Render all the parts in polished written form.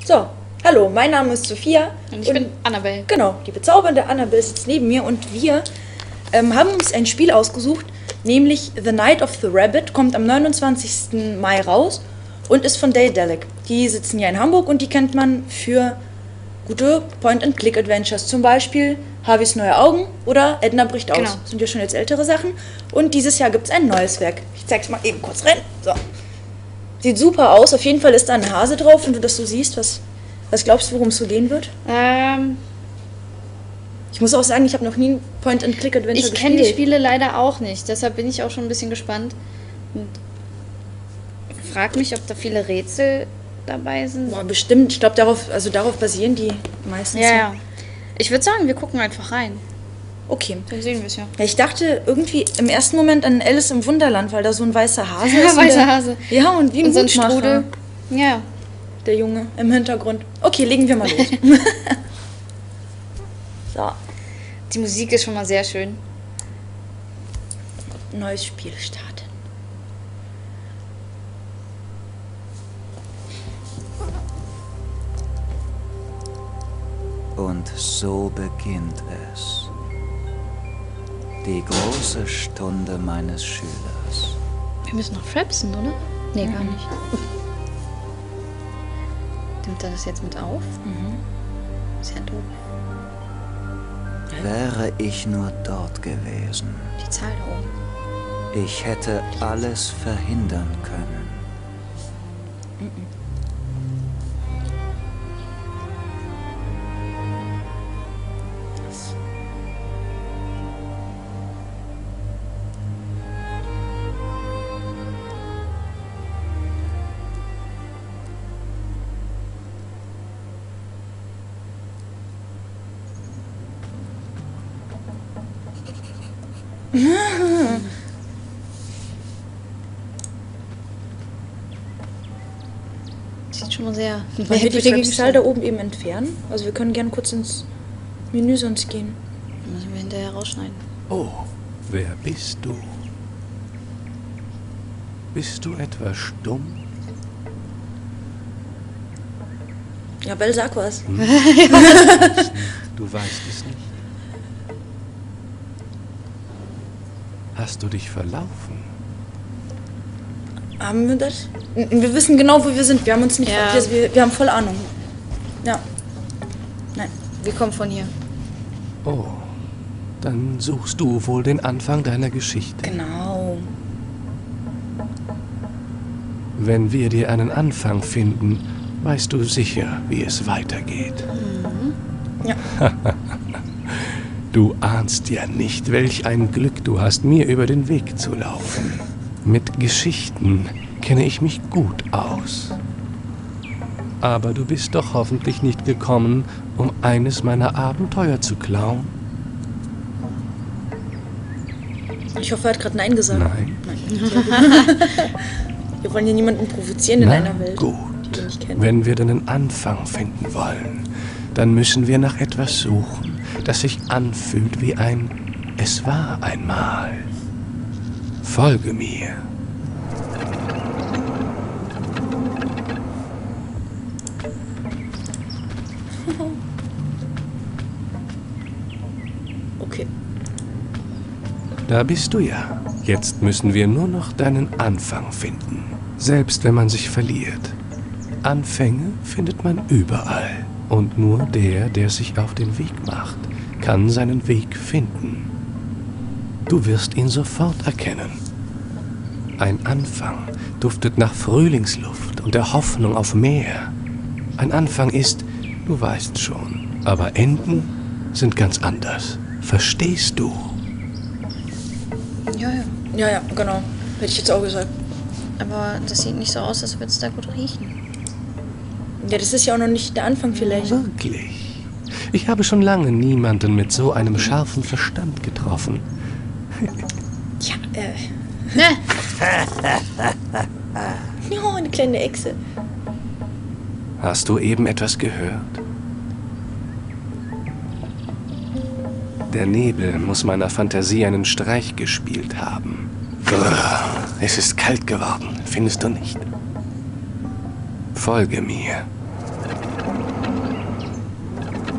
So, hallo, mein Name ist Sophia. Und ich bin Annabelle. Genau, die bezaubernde Annabelle sitzt neben mir und wir haben uns ein Spiel ausgesucht, nämlich The Night of the Rabbit, kommt am 29. Mai raus und ist von Daedalic. Die sitzen ja in Hamburg und die kennt man für gute Point-and-Click-Adventures. Zum Beispiel Harveys neue Augen oder Edna bricht aus. Genau. Das sind ja schon jetzt ältere Sachen. Und dieses Jahr gibt es ein neues Werk. Ich zeig's mal eben kurz rein. So. Sieht super aus. Auf jeden Fall ist da ein Hase drauf. Wenn du das so siehst, was glaubst du, worum es so gehen wird? Ich muss auch sagen, ich habe noch nie ein Point-and-Click-Adventure gespielt. Ich kenne die Spiele leider auch nicht. Deshalb bin ich auch schon ein bisschen gespannt. Und frag mich, ob da viele Rätsel dabei sind. Boah, bestimmt. Ich glaube, darauf basieren die meistens. Ja. Ich würde sagen, wir gucken einfach rein. Okay. Dann sehen wir es ja. Ja, ich dachte irgendwie im ersten Moment an Alice im Wunderland, weil da so ein weißer Hase ist. Weißer Hase. Ja, und wie ein Und so ein Hutmacher, Strudel. Ja. der Junge im Hintergrund. Okay, legen wir mal los. So, Die Musik ist schon mal sehr schön. neues Spiel starten. Und so beginnt es. Die große Stunde meines Schülers. Wir müssen noch frapsen, oder? Nee, gar nicht. Nimmt er das jetzt mit auf? Ist ja doof. Wäre ich nur dort gewesen. Die Zahl da oben. Ich hätte alles verhindern können. Sieht schon mal sehr Wollen wir die merkwürdig Zahl da oben eben entfernen? Also wir können gerne kurz ins Menü sonst gehen. Müssen wir hinterher rausschneiden. Oh, wer bist du? Bist du etwa stumm? Ja, Bell, sag was. Du weißt es nicht. Hast du dich verlaufen? Haben wir das? Wir wissen genau, wo wir sind. Wir haben uns nicht... Ja. Wir haben voll Ahnung. Ja. Nein. Wir kommen von hier. Oh, dann suchst du wohl den Anfang deiner Geschichte. Genau. Wenn wir dir einen Anfang finden, weißt du sicher, wie es weitergeht. Ja. Du ahnst ja nicht, welch ein Glück du hast, mir über den Weg zu laufen. Mit Geschichten kenne ich mich gut aus. Aber du bist doch hoffentlich nicht gekommen, um eines meiner Abenteuer zu klauen. Ich hoffe, er hat gerade Nein gesagt. Nein. Wir wollen hier niemanden provozieren in einer Welt, gut. die wir nicht kennen. Wenn wir deinen Anfang finden wollen, dann müssen wir nach etwas suchen, das sich anfühlt wie ein Es war einmal. Folge mir. Okay. Da bist du ja. Jetzt müssen wir nur noch deinen Anfang finden. Selbst wenn man sich verliert. Anfänge findet man überall. Und nur der sich auf den Weg macht, kann seinen Weg finden. Du wirst ihn sofort erkennen. Ein Anfang duftet nach Frühlingsluft und der Hoffnung auf mehr. Ein Anfang ist, du weißt schon, aber Enden sind ganz anders. Verstehst du? Ja. Ja, genau. Hätte ich jetzt auch gesagt. Aber das sieht nicht so aus, als würde es da gut riechen. Ja, das ist ja auch noch nicht der Anfang vielleicht. Wirklich? Ich habe schon lange niemanden mit so einem scharfen Verstand getroffen. Ja, Ne? ja, eine kleine Echse. Hast du eben etwas gehört? Der Nebel muss meiner Fantasie einen Streich gespielt haben. Brrr, es ist kalt geworden, findest du nicht? Folge mir.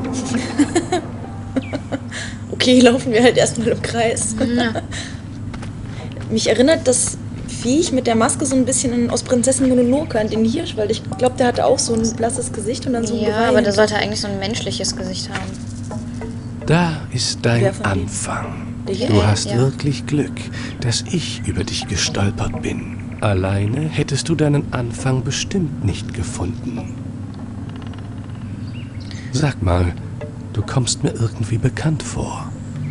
Okay, laufen wir halt erstmal im Kreis. Ja. Mich erinnert das Viech mit der Maske so ein bisschen aus Prinzessin Mononoke an den Hirsch, weil ich glaube, der hatte auch so ein blasses Gesicht und dann so ein Ja, Geweih. aber der sollte eigentlich so ein menschliches Gesicht haben. Da ist dein Wer von denen? Anfang. Der hier? Du hast Ja. wirklich Glück, dass ich über dich gestolpert bin. Alleine hättest du deinen Anfang bestimmt nicht gefunden. Sag mal, du kommst mir irgendwie bekannt vor.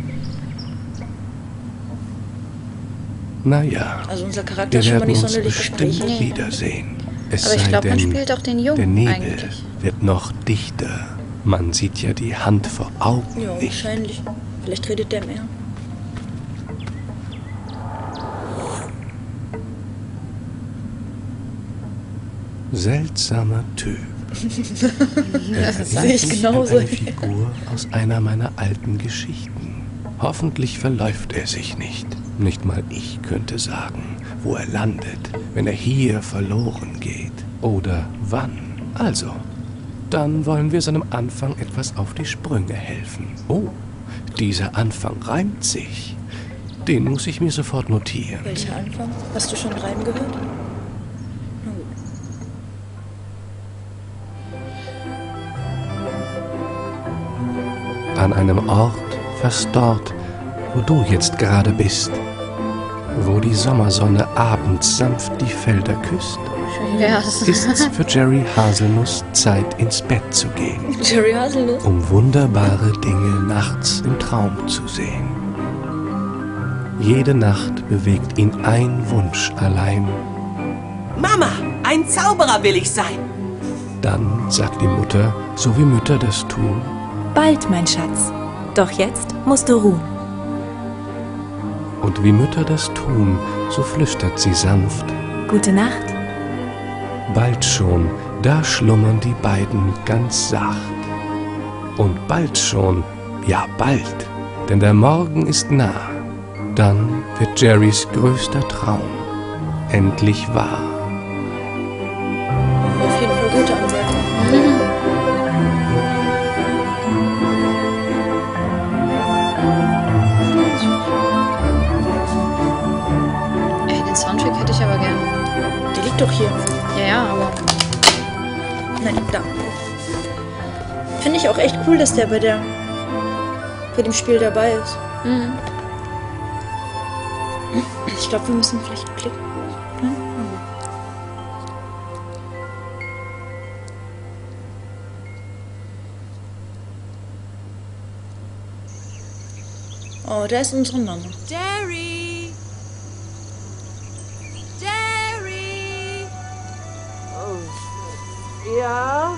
Naja, Also unser Charakter wir ist schon mal werden nicht uns sonderlich bestimmt gesprächig. wiedersehen. Es Aber ich sei glaube, man denn, spielt auch den der Jungen Nebel eigentlich. wird noch dichter. Man sieht ja die Hand vor Augen Ja, nicht. wahrscheinlich. Vielleicht redet der mehr. Seltsamer Typ. Das sehe ich genauso. Eine Figur aus einer meiner alten Geschichten. Hoffentlich verläuft er sich nicht. Nicht mal ich könnte sagen, wo er landet, wenn er hier verloren geht. Oder wann. Also, dann wollen wir seinem Anfang etwas auf die Sprünge helfen. Oh, dieser Anfang reimt sich. Den muss ich mir sofort notieren. Welcher Anfang? Hast du schon Reim gehört? Na gut. An einem Ort, fast dort, wo du jetzt gerade bist. Wo die Sommersonne abends sanft die Felder küsst, Schön wär's. ist's für Jerry Haselnuss Zeit, ins Bett zu gehen, Jerry Haselnuss? um wunderbare Dinge nachts im Traum zu sehen. Jede Nacht bewegt ihn ein Wunsch allein. Mama, ein Zauberer will ich sein. Dann sagt die Mutter, so wie Mütter das tun, Bald, mein Schatz. Doch jetzt musst du ruhen. und wie Mütter das tun, so flüstert sie sanft. Gute Nacht. Bald schon, da schlummern die beiden ganz sacht. Und bald schon, ja bald, denn der Morgen ist nah. Dann wird Jerrys größter Traum endlich wahr. Auf jeden Fall gute Ansage. Ey, den Soundtrack hätte ich aber gern. Der liegt doch hier. Ja, aber Nein, da. Finde ich auch echt cool, dass der bei dem Spiel dabei ist. Ich glaube, wir müssen vielleicht klicken. Ne? Oh, da ist unsere Mama. Jerry! Jerry! Ja?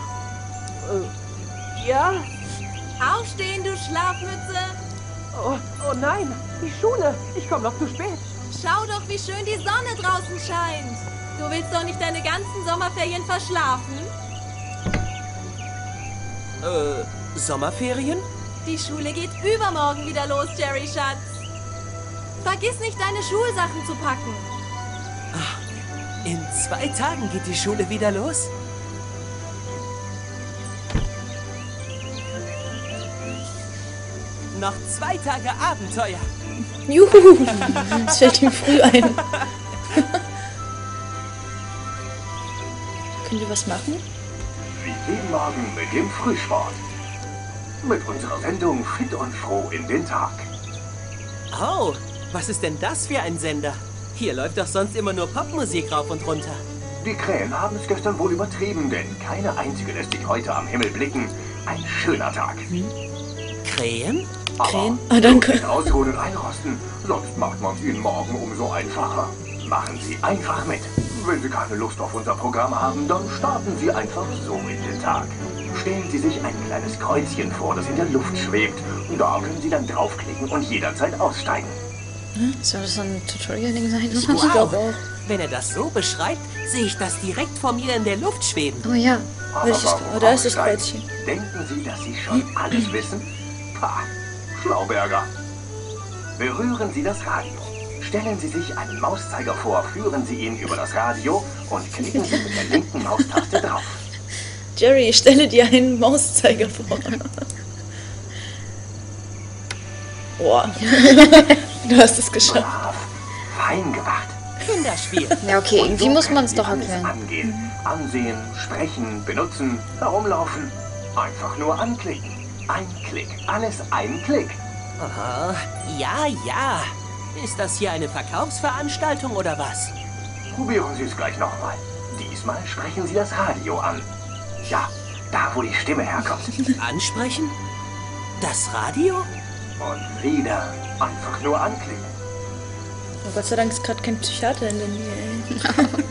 Ja? Aufstehen, du Schlafmütze! Oh nein, die Schule. Ich komme noch zu spät. Schau doch, wie schön die Sonne draußen scheint. Du willst doch nicht deine ganzen Sommerferien verschlafen? Sommerferien? Die Schule geht übermorgen wieder los, Jerry Schatz. Vergiss nicht, deine Schulsachen zu packen. In 2 Tagen geht die Schule wieder los. Noch 2 Tage Abenteuer. Juhu! Das fällt ihm früh ein. Können wir was machen? Wie jeden Morgen mit dem Frühsport. Mit unserer Sendung Fit und Froh in den Tag. Oh, was ist denn das für ein Sender? Hier läuft doch sonst immer nur Popmusik rauf und runter. Die Krähen haben es gestern wohl übertrieben, denn keine einzige lässt sich heute am Himmel blicken. Ein schöner Tag. Krähen? Krähen? Ah, danke. Nicht ausruhen und einrosten, sonst macht man es ihnen morgen umso einfacher. Machen Sie einfach mit. Wenn Sie keine Lust auf unser Programm haben, dann starten Sie einfach so in den Tag. Stellen Sie sich ein kleines Kreuzchen vor, das in der Luft schwebt. Da können Sie dann draufklicken und jederzeit aussteigen. soll das so ein Tutorial-Ding sein? Ich glaube auch. Wenn er das so beschreibt, sehe ich das direkt vor mir in der Luft schweben. Oh ja. Welches? warum Oh, da ist das aussteigen? Kreuzchen. Denken Sie, dass Sie schon alles wissen? Pah, Schlauberger. Berühren Sie das Radio. Stellen Sie sich einen Mauszeiger vor, führen Sie ihn über das Radio und klicken Sie mit der linken Maustaste drauf. Jerry, ich stelle dir einen Mauszeiger vor. Oh. Du hast es geschafft. Brav. Fein gemacht. Kinderspiel. Ja, okay, Und irgendwie so muss können man es Sie doch alles erklären. Angehen. Ansehen, sprechen, benutzen, herumlaufen. Einfach nur anklicken. Ein Klick. Alles ein Klick. Aha. Ja, ja. Ist das hier eine Verkaufsveranstaltung oder was? Probieren Sie es gleich nochmal. Diesmal sprechen Sie das Radio an. Ja, da wo die Stimme herkommt. Ansprechen? Das Radio? Und wieder einfach nur anklicken. Oh, Gott sei Dank ist gerade kein Psychiater in der Nähe, ey.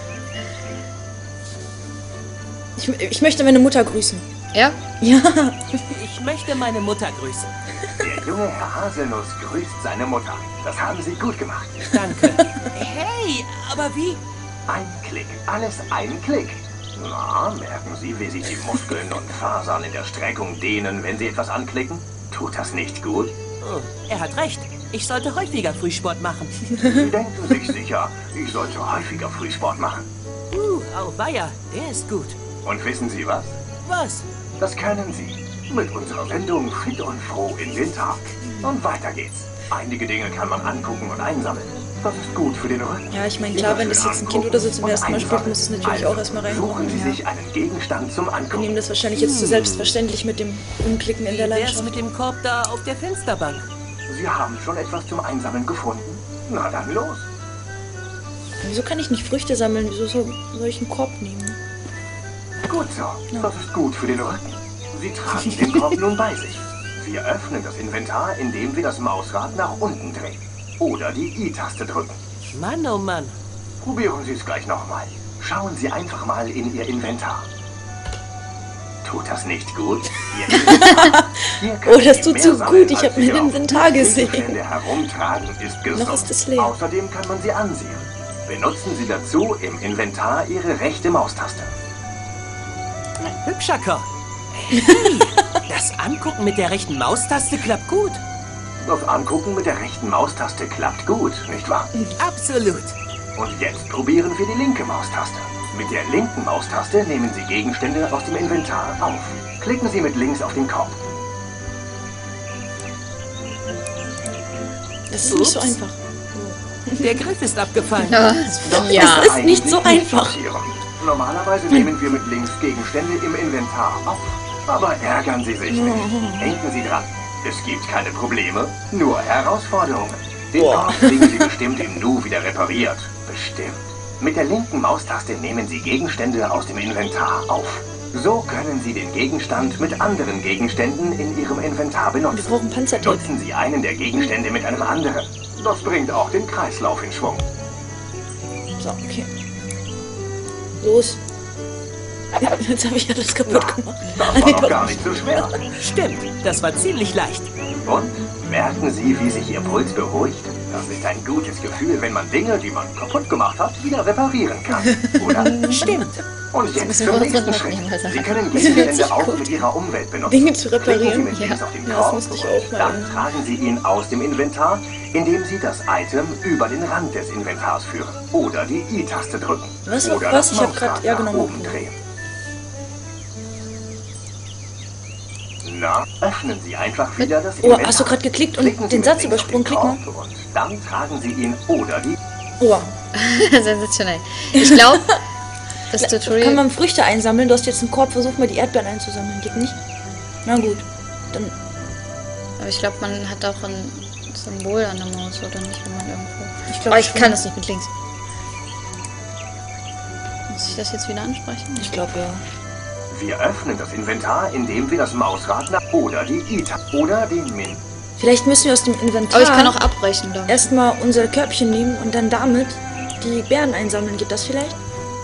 Ich möchte meine Mutter grüßen. Ja? Ja. Ich möchte meine Mutter grüßen. Der junge Herr Haselnuss grüßt seine Mutter. Das haben Sie gut gemacht. Danke. Hey, aber wie? Ein Klick, alles ein Klick. Na, merken Sie, wie sich die Muskeln und Fasern in der Streckung dehnen, wenn Sie etwas anklicken? Tut das nicht gut? Oh, er hat recht. Ich sollte häufiger Frühsport machen. Sie denken sich sicher, ich sollte häufiger Frühsport machen. Auweia, der ist gut. Und wissen Sie was? Was? Das können Sie. Mit unserer Sendung Fit und Froh in den Tag. Und weiter geht's. Einige Dinge kann man angucken und einsammeln. Das ist gut für den Rücken. Ja, ich meine, klar, wenn das jetzt ein Kind oder so zum ersten Mal spielt, muss es natürlich auch erstmal Suchen reinkommen. Sie Ja. sich einen Gegenstand zum Wir Angucken. nehmen das wahrscheinlich jetzt zu selbstverständlich mit dem Umklicken in der Wie wär's Landschaft. mit dem Korb da auf der Fensterbank? Sie haben schon etwas zum Einsammeln gefunden? Na dann los. Wieso kann ich nicht Früchte sammeln? Wieso soll ich einen Korb nehmen? Gut so. Das ist gut für den Rücken. Sie tragen den Korb nun bei sich. Wir öffnen das Inventar, indem wir das Mausrad nach unten drehen. Oder die I-Taste drücken. Mann, oh Mann. Probieren Sie es gleich nochmal. Schauen Sie einfach mal in Ihr Inventar. Tut das nicht gut? Ihr Inventar. Hier können Oh, das Sie tut mehr so sammeln, gut. Ich als habe mein Sie auf Inventar dem gesehen. Gegenstände herumtragen ist gesund. Noch ist es leer. Außerdem kann man sie ansehen. Benutzen Sie dazu im Inventar Ihre rechte Maustaste. Hübscher Korb. Hey, das Angucken mit der rechten Maustaste klappt gut. Das Angucken mit der rechten Maustaste klappt gut, nicht wahr? Absolut. Und jetzt probieren wir die linke Maustaste. Mit der linken Maustaste nehmen Sie Gegenstände aus dem Inventar auf. Klicken Sie mit links auf den Korb. Das ist nicht so Ups. einfach. Der Griff ist abgefallen. Ja. Das ist nicht so einfach. Sortieren. Normalerweise nehmen wir mit links Gegenstände im Inventar auf. Aber ärgern Sie sich nicht. Denken Sie dran. Es gibt keine Probleme, nur Herausforderungen. Den Korb kriegen Sie bestimmt im Nu wieder repariert. Bestimmt. Mit der linken Maustaste nehmen Sie Gegenstände aus dem Inventar auf. So können Sie den Gegenstand mit anderen Gegenständen in Ihrem Inventar benutzen. Wir brauchen Panzertape. Nutzen Sie einen der Gegenstände mit einem anderen. Das bringt auch den Kreislauf in Schwung. So, okay. Los. Jetzt habe ich ja das kaputt gemacht. Das war doch gar nicht so schwer. Stimmt, das war ziemlich leicht. Und merken Sie, wie sich Ihr Puls beruhigt? Das ist ein gutes Gefühl, wenn man Dinge, die man kaputt gemacht hat, wieder reparieren kann. Oder? Stimmt. Und jetzt müssen zum wir nächsten unseren Schritt. Mitnehmen, also. Sie können Gegenstände auch mit Ihrer Umwelt benutzen. Dinge zu reparieren? Klicken Sie mit Ja. links auf den Ja, das Korb müsste ich und auch mal. dann tragen Sie ihn aus dem Inventar, indem Sie das Item über den Rand des Inventars führen. Oder die I-Taste drücken. Was? Oder Was? das Ich hab grad- Mausrad ja, nach genau. oben drehen. Na, öffnen Sie einfach wieder das Oh, Inventar. hast du gerade geklickt und Klicken Sie den mit Satz links auf den übersprungen? Klick mal. Korb Und dann tragen Sie ihn oder die... Oh. Sensationell. Ich glaube, das Kann Tutorial... man Früchte einsammeln? Du hast jetzt einen Korb, versuch mal die Erdbeeren einzusammeln. Geht nicht? Na gut. Dann. Aber ich glaube, man hat auch ein Symbol an der Maus, oder nicht, wenn man irgendwo... Ich Aber glaube, ich kann das nicht mit links. Muss ich das jetzt wieder ansprechen? Ich glaube, ja. Wir öffnen das Inventar, indem wir das Mausrad nach... Oder die I-Taste oder den Min... Vielleicht müssen wir aus dem Inventar Aber ich kann auch abbrechen da. erstmal unser Körbchen nehmen und dann damit die Beeren einsammeln. Geht das vielleicht?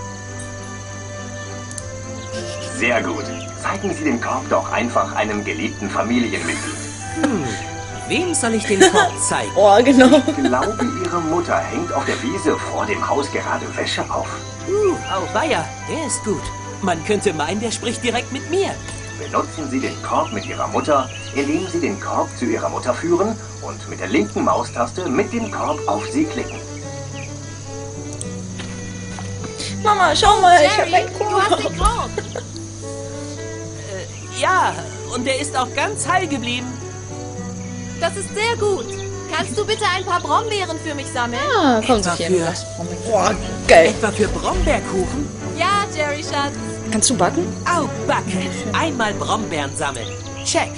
Sehr gut. Zeigen Sie den Korb doch einfach einem geliebten Familienmitglied. Wem soll ich den Korb zeigen? Oh, genau. Ich glaube, Ihre Mutter hängt auf der Wiese vor dem Haus gerade Wäsche auf. Auweia, der ist gut. Man könnte meinen, der spricht direkt mit mir. Benutzen Sie den Korb mit Ihrer Mutter, indem Sie den Korb zu Ihrer Mutter führen und mit der linken Maustaste mit dem Korb auf sie klicken. Mama, schau mal, ich habe Jerry, einen du hast Korb. den Korb. Ja, und der ist auch ganz heil geblieben. Das ist sehr gut. Kannst du bitte ein paar Brombeeren für mich sammeln? Ah, kommt Etwa so viel. für, Boah, geil. etwa für Brombeerkuchen? Ja, Jerry Schatz. Kannst du backen? Au, Backe. Einmal Brombeeren sammeln. Check.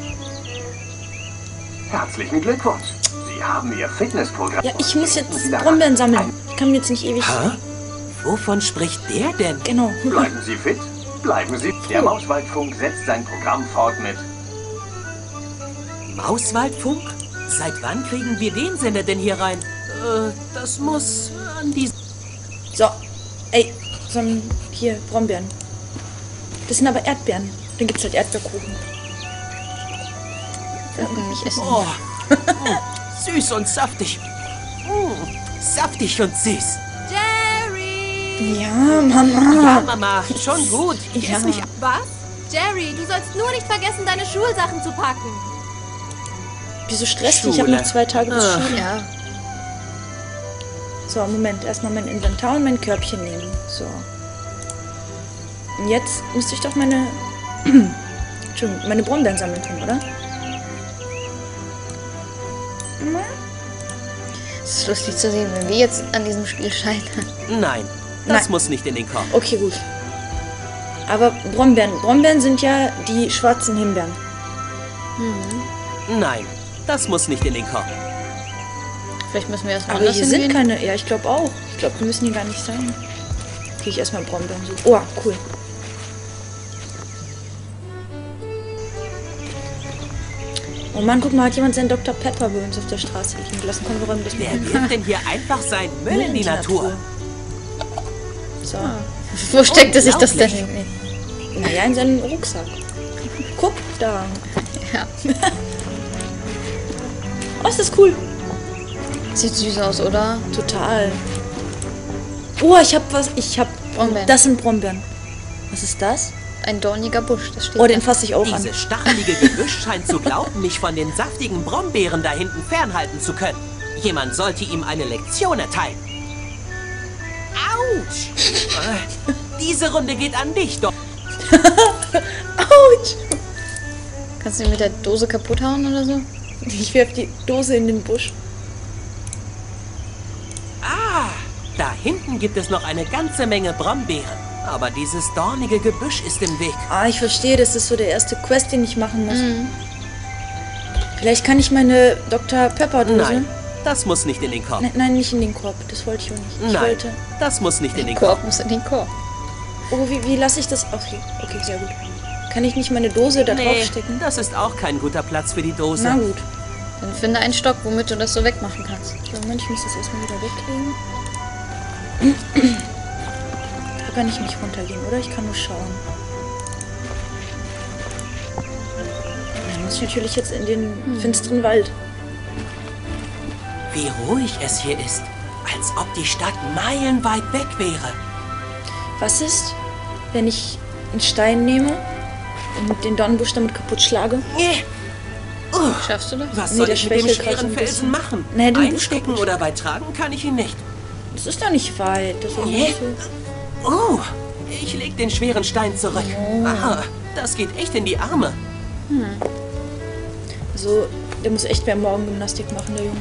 Herzlichen Glückwunsch. Sie haben Ihr Fitnessprogramm. Ja, ich muss Denken jetzt Sie daran. Brombeeren sammeln. Ich kann jetzt nicht ewig... Hä? Wovon spricht der denn? Genau. Bleiben Sie fit. Bleiben Sie. Der Mauswaldfunk setzt sein Programm fort mit. Mauswaldfunk? Seit wann kriegen wir den Sender denn hier rein? Das muss an die... So. Ey, so ein... Hier, Brombeeren. Das sind aber Erdbeeren. Dann gibt's halt Erdbeerkuchen. Nicht essen. Oh. Süß und saftig. Saftig und süß. Jerry! Ja, Mama. Ja, Mama, schon gut. Ja. Ist nicht... Was? Jerry, du sollst nur nicht vergessen, deine Schulsachen zu packen. Wieso stresst dich? Ich habe Schule. noch 2 Tage bis Schule. Ja. So, Moment. Erstmal mein Inventar und mein Körbchen nehmen. So. Und jetzt müsste ich doch meine... Entschuldigung, meine Brombeeren sammeln können, oder? Es ist lustig zu sehen, wenn wir jetzt an diesem Spiel scheitern. Nein, das Nein. muss nicht in den Korb. Okay, gut. Aber Brombeeren. Brombeeren sind ja die schwarzen Himbeeren. Nein, das muss nicht in den Korb. Vielleicht müssen wir erstmal Aber anders hier sind hingehen. keine... Ja, ich glaube auch. Ich glaube, die müssen hier gar nicht sein. Kriege ich erstmal Brombeeren suchen. Oh, cool. Oh Mann, guck mal, hat jemand seinen Dr. Pepper bei uns auf der Straße liegen gelassen. Komm, wir räumen das mal Wer ein. wirft denn hier einfach sein Müll in die Natur? So. Wo steckte sich das denn? Unglaublich. Naja, in seinem Rucksack. Guck da. Ja. Oh, ist das cool. Sieht süß aus, oder? Total. Oh, ich hab was. Brombeeren. Das sind Brombeeren. Was ist das? Ein dorniger Busch, das steht Oh, da. den fasse ich auch an. Dieses stachelige Gebüsch scheint zu glauben, mich von den saftigen Brombeeren da hinten fernhalten zu können. Jemand sollte ihm eine Lektion erteilen. Autsch! Diese Runde geht an dich, doch. Autsch! Kannst du ihn mit der Dose kaputt hauen oder so? Ich werf die Dose in den Busch. Ah, da hinten gibt es noch eine ganze Menge Brombeeren. Aber dieses dornige Gebüsch ist im Weg. Ah, ich verstehe, das ist so der erste Quest, den ich machen muss. Vielleicht kann ich meine Dr. Pepper-Dose... Nein, das muss nicht in den Korb. Nein, nicht in den Korb. Das wollte ich auch nicht. Ich Nein, wollte... das muss nicht in den Korb. Korb muss in den Korb. Oh, wie lasse ich das... Okay, sehr gut. Kann ich nicht meine Dose da Nee, draufstecken? das ist auch kein guter Platz für die Dose. Na gut. Dann finde einen Stock, womit du das so wegmachen kannst. Moment, ich muss das erstmal wieder weglegen. Da kann ich nicht runtergehen, oder? Ich kann nur schauen. Dann muss ich natürlich jetzt in den finsteren Wald. Wie ruhig es hier ist. Als ob die Stadt meilenweit weg wäre. Was ist, wenn ich einen Stein nehme und den Dornbusch damit kaputt schlage? Schaffst du das? Was Nee, soll der ich mit dem schwächelt gerade so schweren ein Felsen bisschen. machen? Nee, den Busch Einstecken kaputt. oder weit tragen kann ich ihn nicht. Das ist doch nicht weit. Das ist doch nicht so. Ich leg den schweren Stein zurück. Aha, das geht echt in die Arme. Also, der muss echt mehr Morgengymnastik machen, der Junge.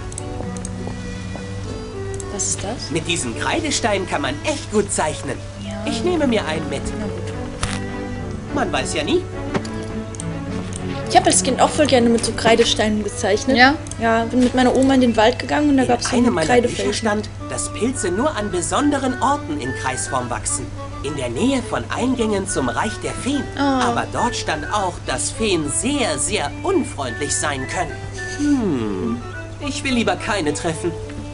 Was ist das? Mit diesen Kreidesteinen kann man echt gut zeichnen. Ja. Ich nehme mir einen mit. Na gut. Man weiß ja nie. Ich habe als Kind auch voll gerne mit so Kreidesteinen gezeichnet. Ja? Ja, bin mit meiner Oma in den Wald gegangen und da gab es In so einem einen meiner Bücher Kreidefelsen. stand, dass Pilze nur an besonderen Orten in Kreisform wachsen. In der Nähe von Eingängen zum Reich der Feen. Aber dort stand auch, dass Feen sehr, sehr unfreundlich sein können. Ich will lieber keine treffen.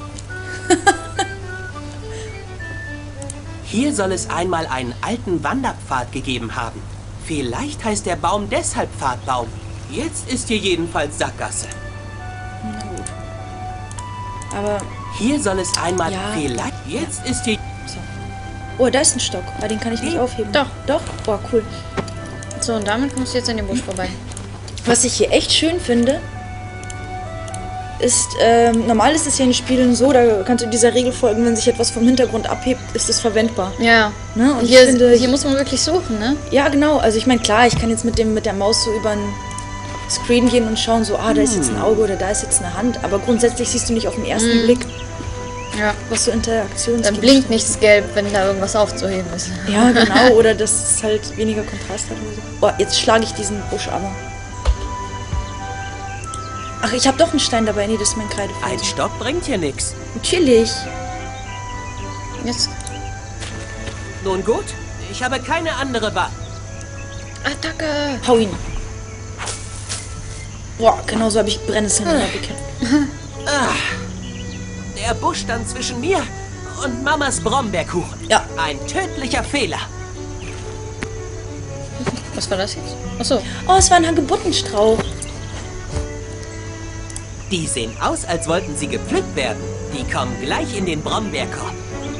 Hier soll es einmal einen alten Wanderpfad gegeben haben. Vielleicht heißt der Baum deshalb Pfadbaum. Jetzt ist hier jedenfalls Sackgasse. Na gut. Aber, Hier soll es einmal... Ja. Vielleicht... Jetzt ist hier... oh, da ist ein Stock. Aber den kann ich nicht aufheben. Doch. Doch? Oh, cool. So, und damit kommst du jetzt an den Busch vorbei. Was ich hier echt schön finde, ist, normal ist es ja in Spielen so, da kannst du dieser Regel folgen, wenn sich etwas vom Hintergrund abhebt, ist es verwendbar. Ja. Ne? Und Hier, ich finde, hier muss man wirklich suchen, ne? ja, genau. Also ich meine, klar, ich kann jetzt mit der Maus so über einen Screen gehen und schauen so, da ist jetzt ein Auge oder da ist jetzt eine Hand. Aber grundsätzlich siehst du nicht auf den ersten Blick, Ja. was so Interaktions. Dann blinkt nichts gelb, wenn da irgendwas aufzuheben ist. Ja, genau. Oder dass es halt weniger Kontrast hat oder so. Boah, jetzt schlage ich diesen Busch aber. Ach, ich habe doch einen Stein dabei. Nee, das ist mein Kreidefeld. Ein Stock bringt hier nichts. Natürlich. Jetzt. Nun gut, ich habe keine andere Wahl. Attacke! Hau ihn. Boah, genau so habe ich Brennnesseln bekämpft. Der Busch stand zwischen mir und Mamas Brombeerkuchen. Ja. Ein tödlicher Fehler. Was war das jetzt? Achso. Oh, es war ein Hagebuttenstrauch. Die sehen aus, als wollten sie gepflückt werden. Die kommen gleich in den Brombeerkorb.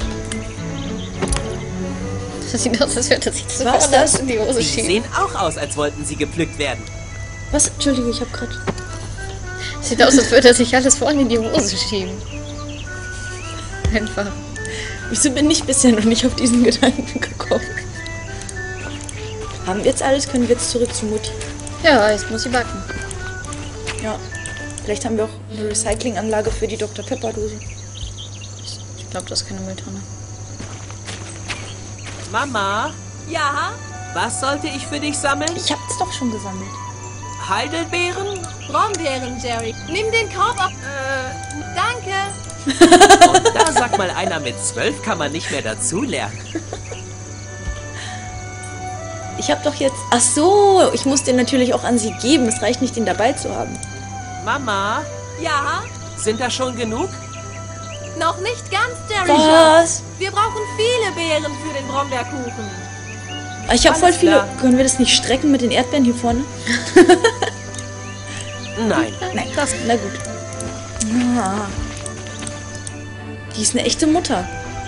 Das sieht aus, als würde das jetzt Was sofort das? in die Hose Die schieben. sehen auch aus, als wollten sie gepflückt werden. Was? Entschuldigung, ich habe gerade... Sieht aus, als würde er sich alles vorne in die Hose schieben. Einfach. Wieso bin ich bisher noch nicht auf diesen Gedanken gekommen? Haben wir jetzt alles? Können wir jetzt zurück zu Mutti? Ja, jetzt muss sie backen. Ja. Vielleicht haben wir auch eine Recyclinganlage für die Dr. Pepper Dose. Ich glaube, das ist keine Mülltonne. Mama, Ja? was sollte ich für dich sammeln? Ich habe es doch schon gesammelt. Heidelbeeren? Brombeeren, Jerry. Nimm den Korb ab. Danke. Und da sagt mal einer, mit 12 kann man nicht mehr dazulernen. Ich habe doch jetzt... Ach so, ich muss den natürlich auch an sie geben. Es reicht nicht, den dabei zu haben. Mama, Ja? sind da schon genug? Noch nicht ganz, Jerry. Was? Wir brauchen viele Beeren für den Brombeerkuchen. Ich habe voll Alles viele... klar. Können wir das nicht strecken mit den Erdbeeren hier vorne? Nein. Nein, das... Na gut. Ja. Die ist eine echte Mutter.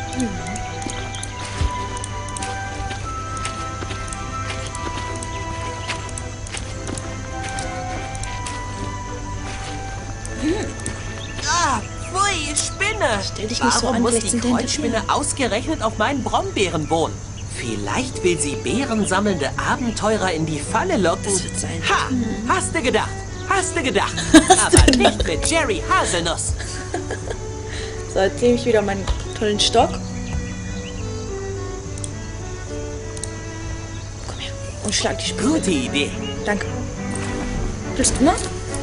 Ah, pfui, Spinne! Stell dich nicht so Warum an, muss vielleicht die sind deine Kreuzspinne ausgerechnet auf meinen Brombeeren wohnen? Vielleicht will sie beerensammelnde Abenteurer in die Falle locken. Das wird sein. Ha! Hast du gedacht? Hast du gedacht? Aber nicht mit Jerry Haselnuss. So, jetzt nehme ich wieder meinen tollen Stock. Komm her. Und schlag die Spinne. Gute Idee. Danke. Willst du mal?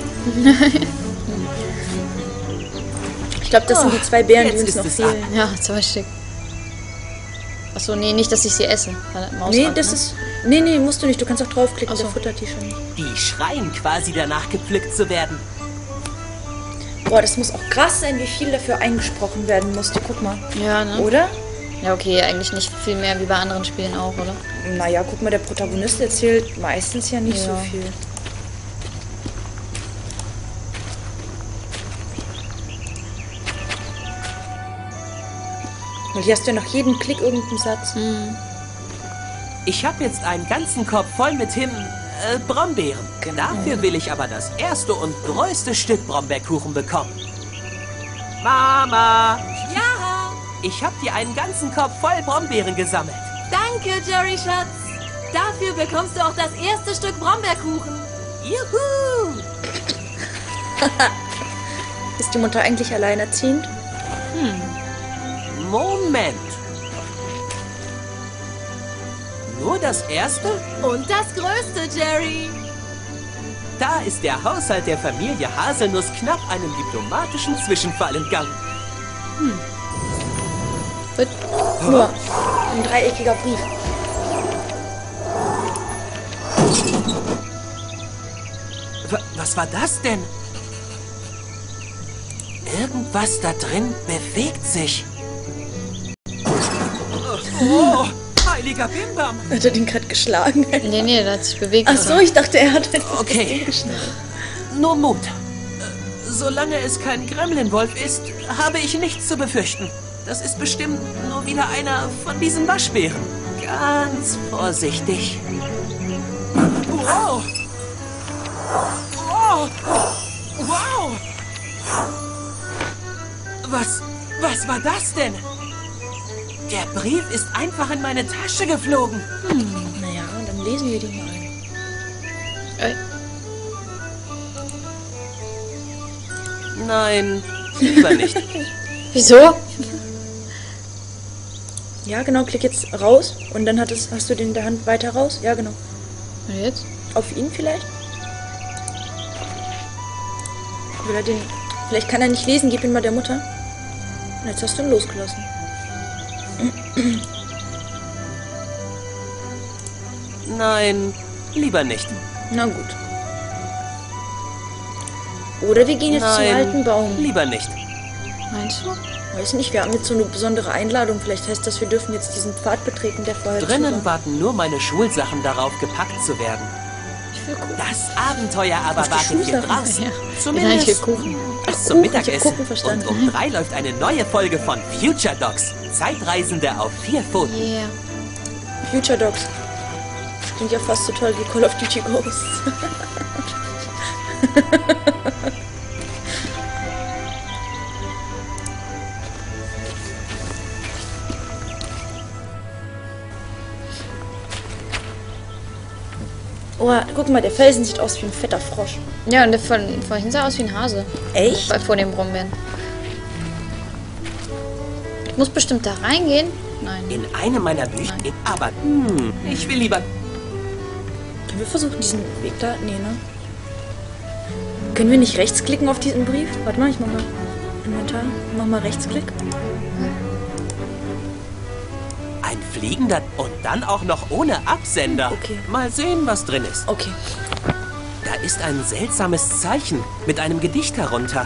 Ich glaube, das sind die zwei Beeren, die Jetzt uns ist noch es fehlen. Ja, 2 Stück. Achso, nee, nicht, dass ich sie esse. Nee, das ist... Nee, musst du nicht. Du kannst auch draufklicken, Ach so. der futtert die schon nicht. Die schreien quasi danach, gepflückt zu werden. Boah, das muss auch krass sein, wie viel dafür eingesprochen werden musste. Guck mal. Ja, ne? Oder? Ja, okay, eigentlich nicht viel mehr wie bei anderen Spielen auch, oder? Naja, guck mal, der Protagonist erzählt meistens ja nicht so Ja. viel. Weil hier hast du ja nach jedem Klick irgendeinen Satz. Ich habe jetzt einen ganzen Korb voll mit Brombeeren. Genau. Dafür will ich aber das erste und größte Stück Brombeerkuchen bekommen. Mama, Ja? ich habe dir einen ganzen Korb voll Brombeeren gesammelt. Danke, Jerry Schatz. Dafür bekommst du auch das erste Stück Brombeerkuchen. Juhu! Ist die Mutter eigentlich alleinerziehend? Moment. Nur das erste? Und das größte, Jerry. Da ist der Haushalt der Familie Haselnuss knapp einem diplomatischen Zwischenfall entgangen. Nur ein dreieckiger Brief. Was war das denn? Irgendwas da drin bewegt sich. Oh, heiliger Bimbam. Hat er den gerade geschlagen? Nee, der hat sich bewegt. Ach so, ich dachte, er hat Okay, nur Mut. Solange es kein Gremlin-Wolf ist, habe ich nichts zu befürchten. Das ist bestimmt nur wieder einer von diesen Waschbären. Ganz vorsichtig. Wow! Wow! Wow! Was war das denn? Der Brief ist einfach in meine Tasche geflogen. Naja, dann lesen wir die mal. Nein, lieber nicht. Wieso? Ja, genau, klick jetzt raus und dann hast du den in der Hand weiter raus. Ja, genau. Und jetzt? Auf ihn vielleicht? Will er den... Vielleicht kann er nicht lesen, gib ihn mal der Mutter. Und jetzt hast du ihn losgelassen. Nein, lieber nicht. Na gut. Oder wir gehen jetzt zum alten Baum. Lieber nicht. Meinst du? Weiß nicht, wir haben jetzt so eine besondere Einladung. Vielleicht heißt das, wir dürfen jetzt diesen Pfad betreten, der vorher Drinnen zu war. warten nur meine Schulsachen darauf, gepackt zu werden. Ich will gucken. Das Abenteuer aber Auf die wartet hier Schulsachen? draußen. Ja. Zumindest Ich will Kuchen. bis Ach, zum Kuchen, ich hab Mittagessen. Kuchen verstanden. Und um 3 läuft eine neue Folge von Future Dogs. Zeitreisende auf 4 Pfoten. Yeah. Future Dogs. Das klingt ja fast so toll wie Call of Duty Ghosts. Oh, guck mal, der Felsen sieht aus wie ein fetter Frosch. Ja, und der von vorhin sah aus wie ein Hase. Echt? Vor dem Brombeeren. Ich muss bestimmt da reingehen. Nein. In einem meiner Bücher. Aber, ich will lieber... Können wir versuchen, diesen Weg da... Nee, ne? Können wir nicht rechtsklicken auf diesen Brief? Warte mal, ich mach mal Inventar. Mach mal Rechtsklick. Ein fliegender und dann auch noch ohne Absender. Okay. Mal sehen, was drin ist. Okay. Da ist ein seltsames Zeichen mit einem Gedicht darunter.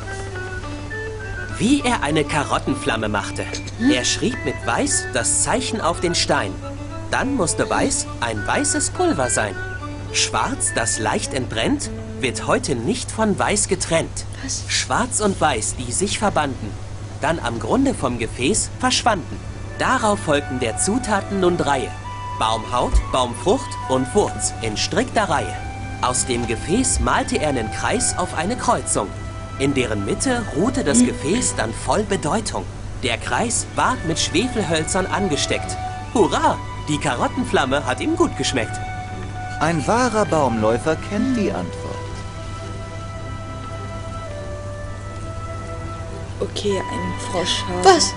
Wie er eine Karottenflamme machte. Er schrieb mit Weiß das Zeichen auf den Stein. Dann musste Weiß ein weißes Pulver sein. Schwarz, das leicht entbrennt, wird heute nicht von Weiß getrennt. Was? Schwarz und Weiß, die sich verbanden, dann am Grunde vom Gefäß verschwanden. Darauf folgten der Zutaten nun 3. Baumhaut, Baumfrucht und Wurz in strikter Reihe. Aus dem Gefäß malte er einen Kreis auf eine Kreuzung. In deren Mitte ruhte das Gefäß dann voll Bedeutung. Der Kreis ward mit Schwefelhölzern angesteckt. Hurra! Die Karottenflamme hat ihm gut geschmeckt. Ein wahrer Baumläufer kennt die Antwort. Okay, ein Froschhase. Was?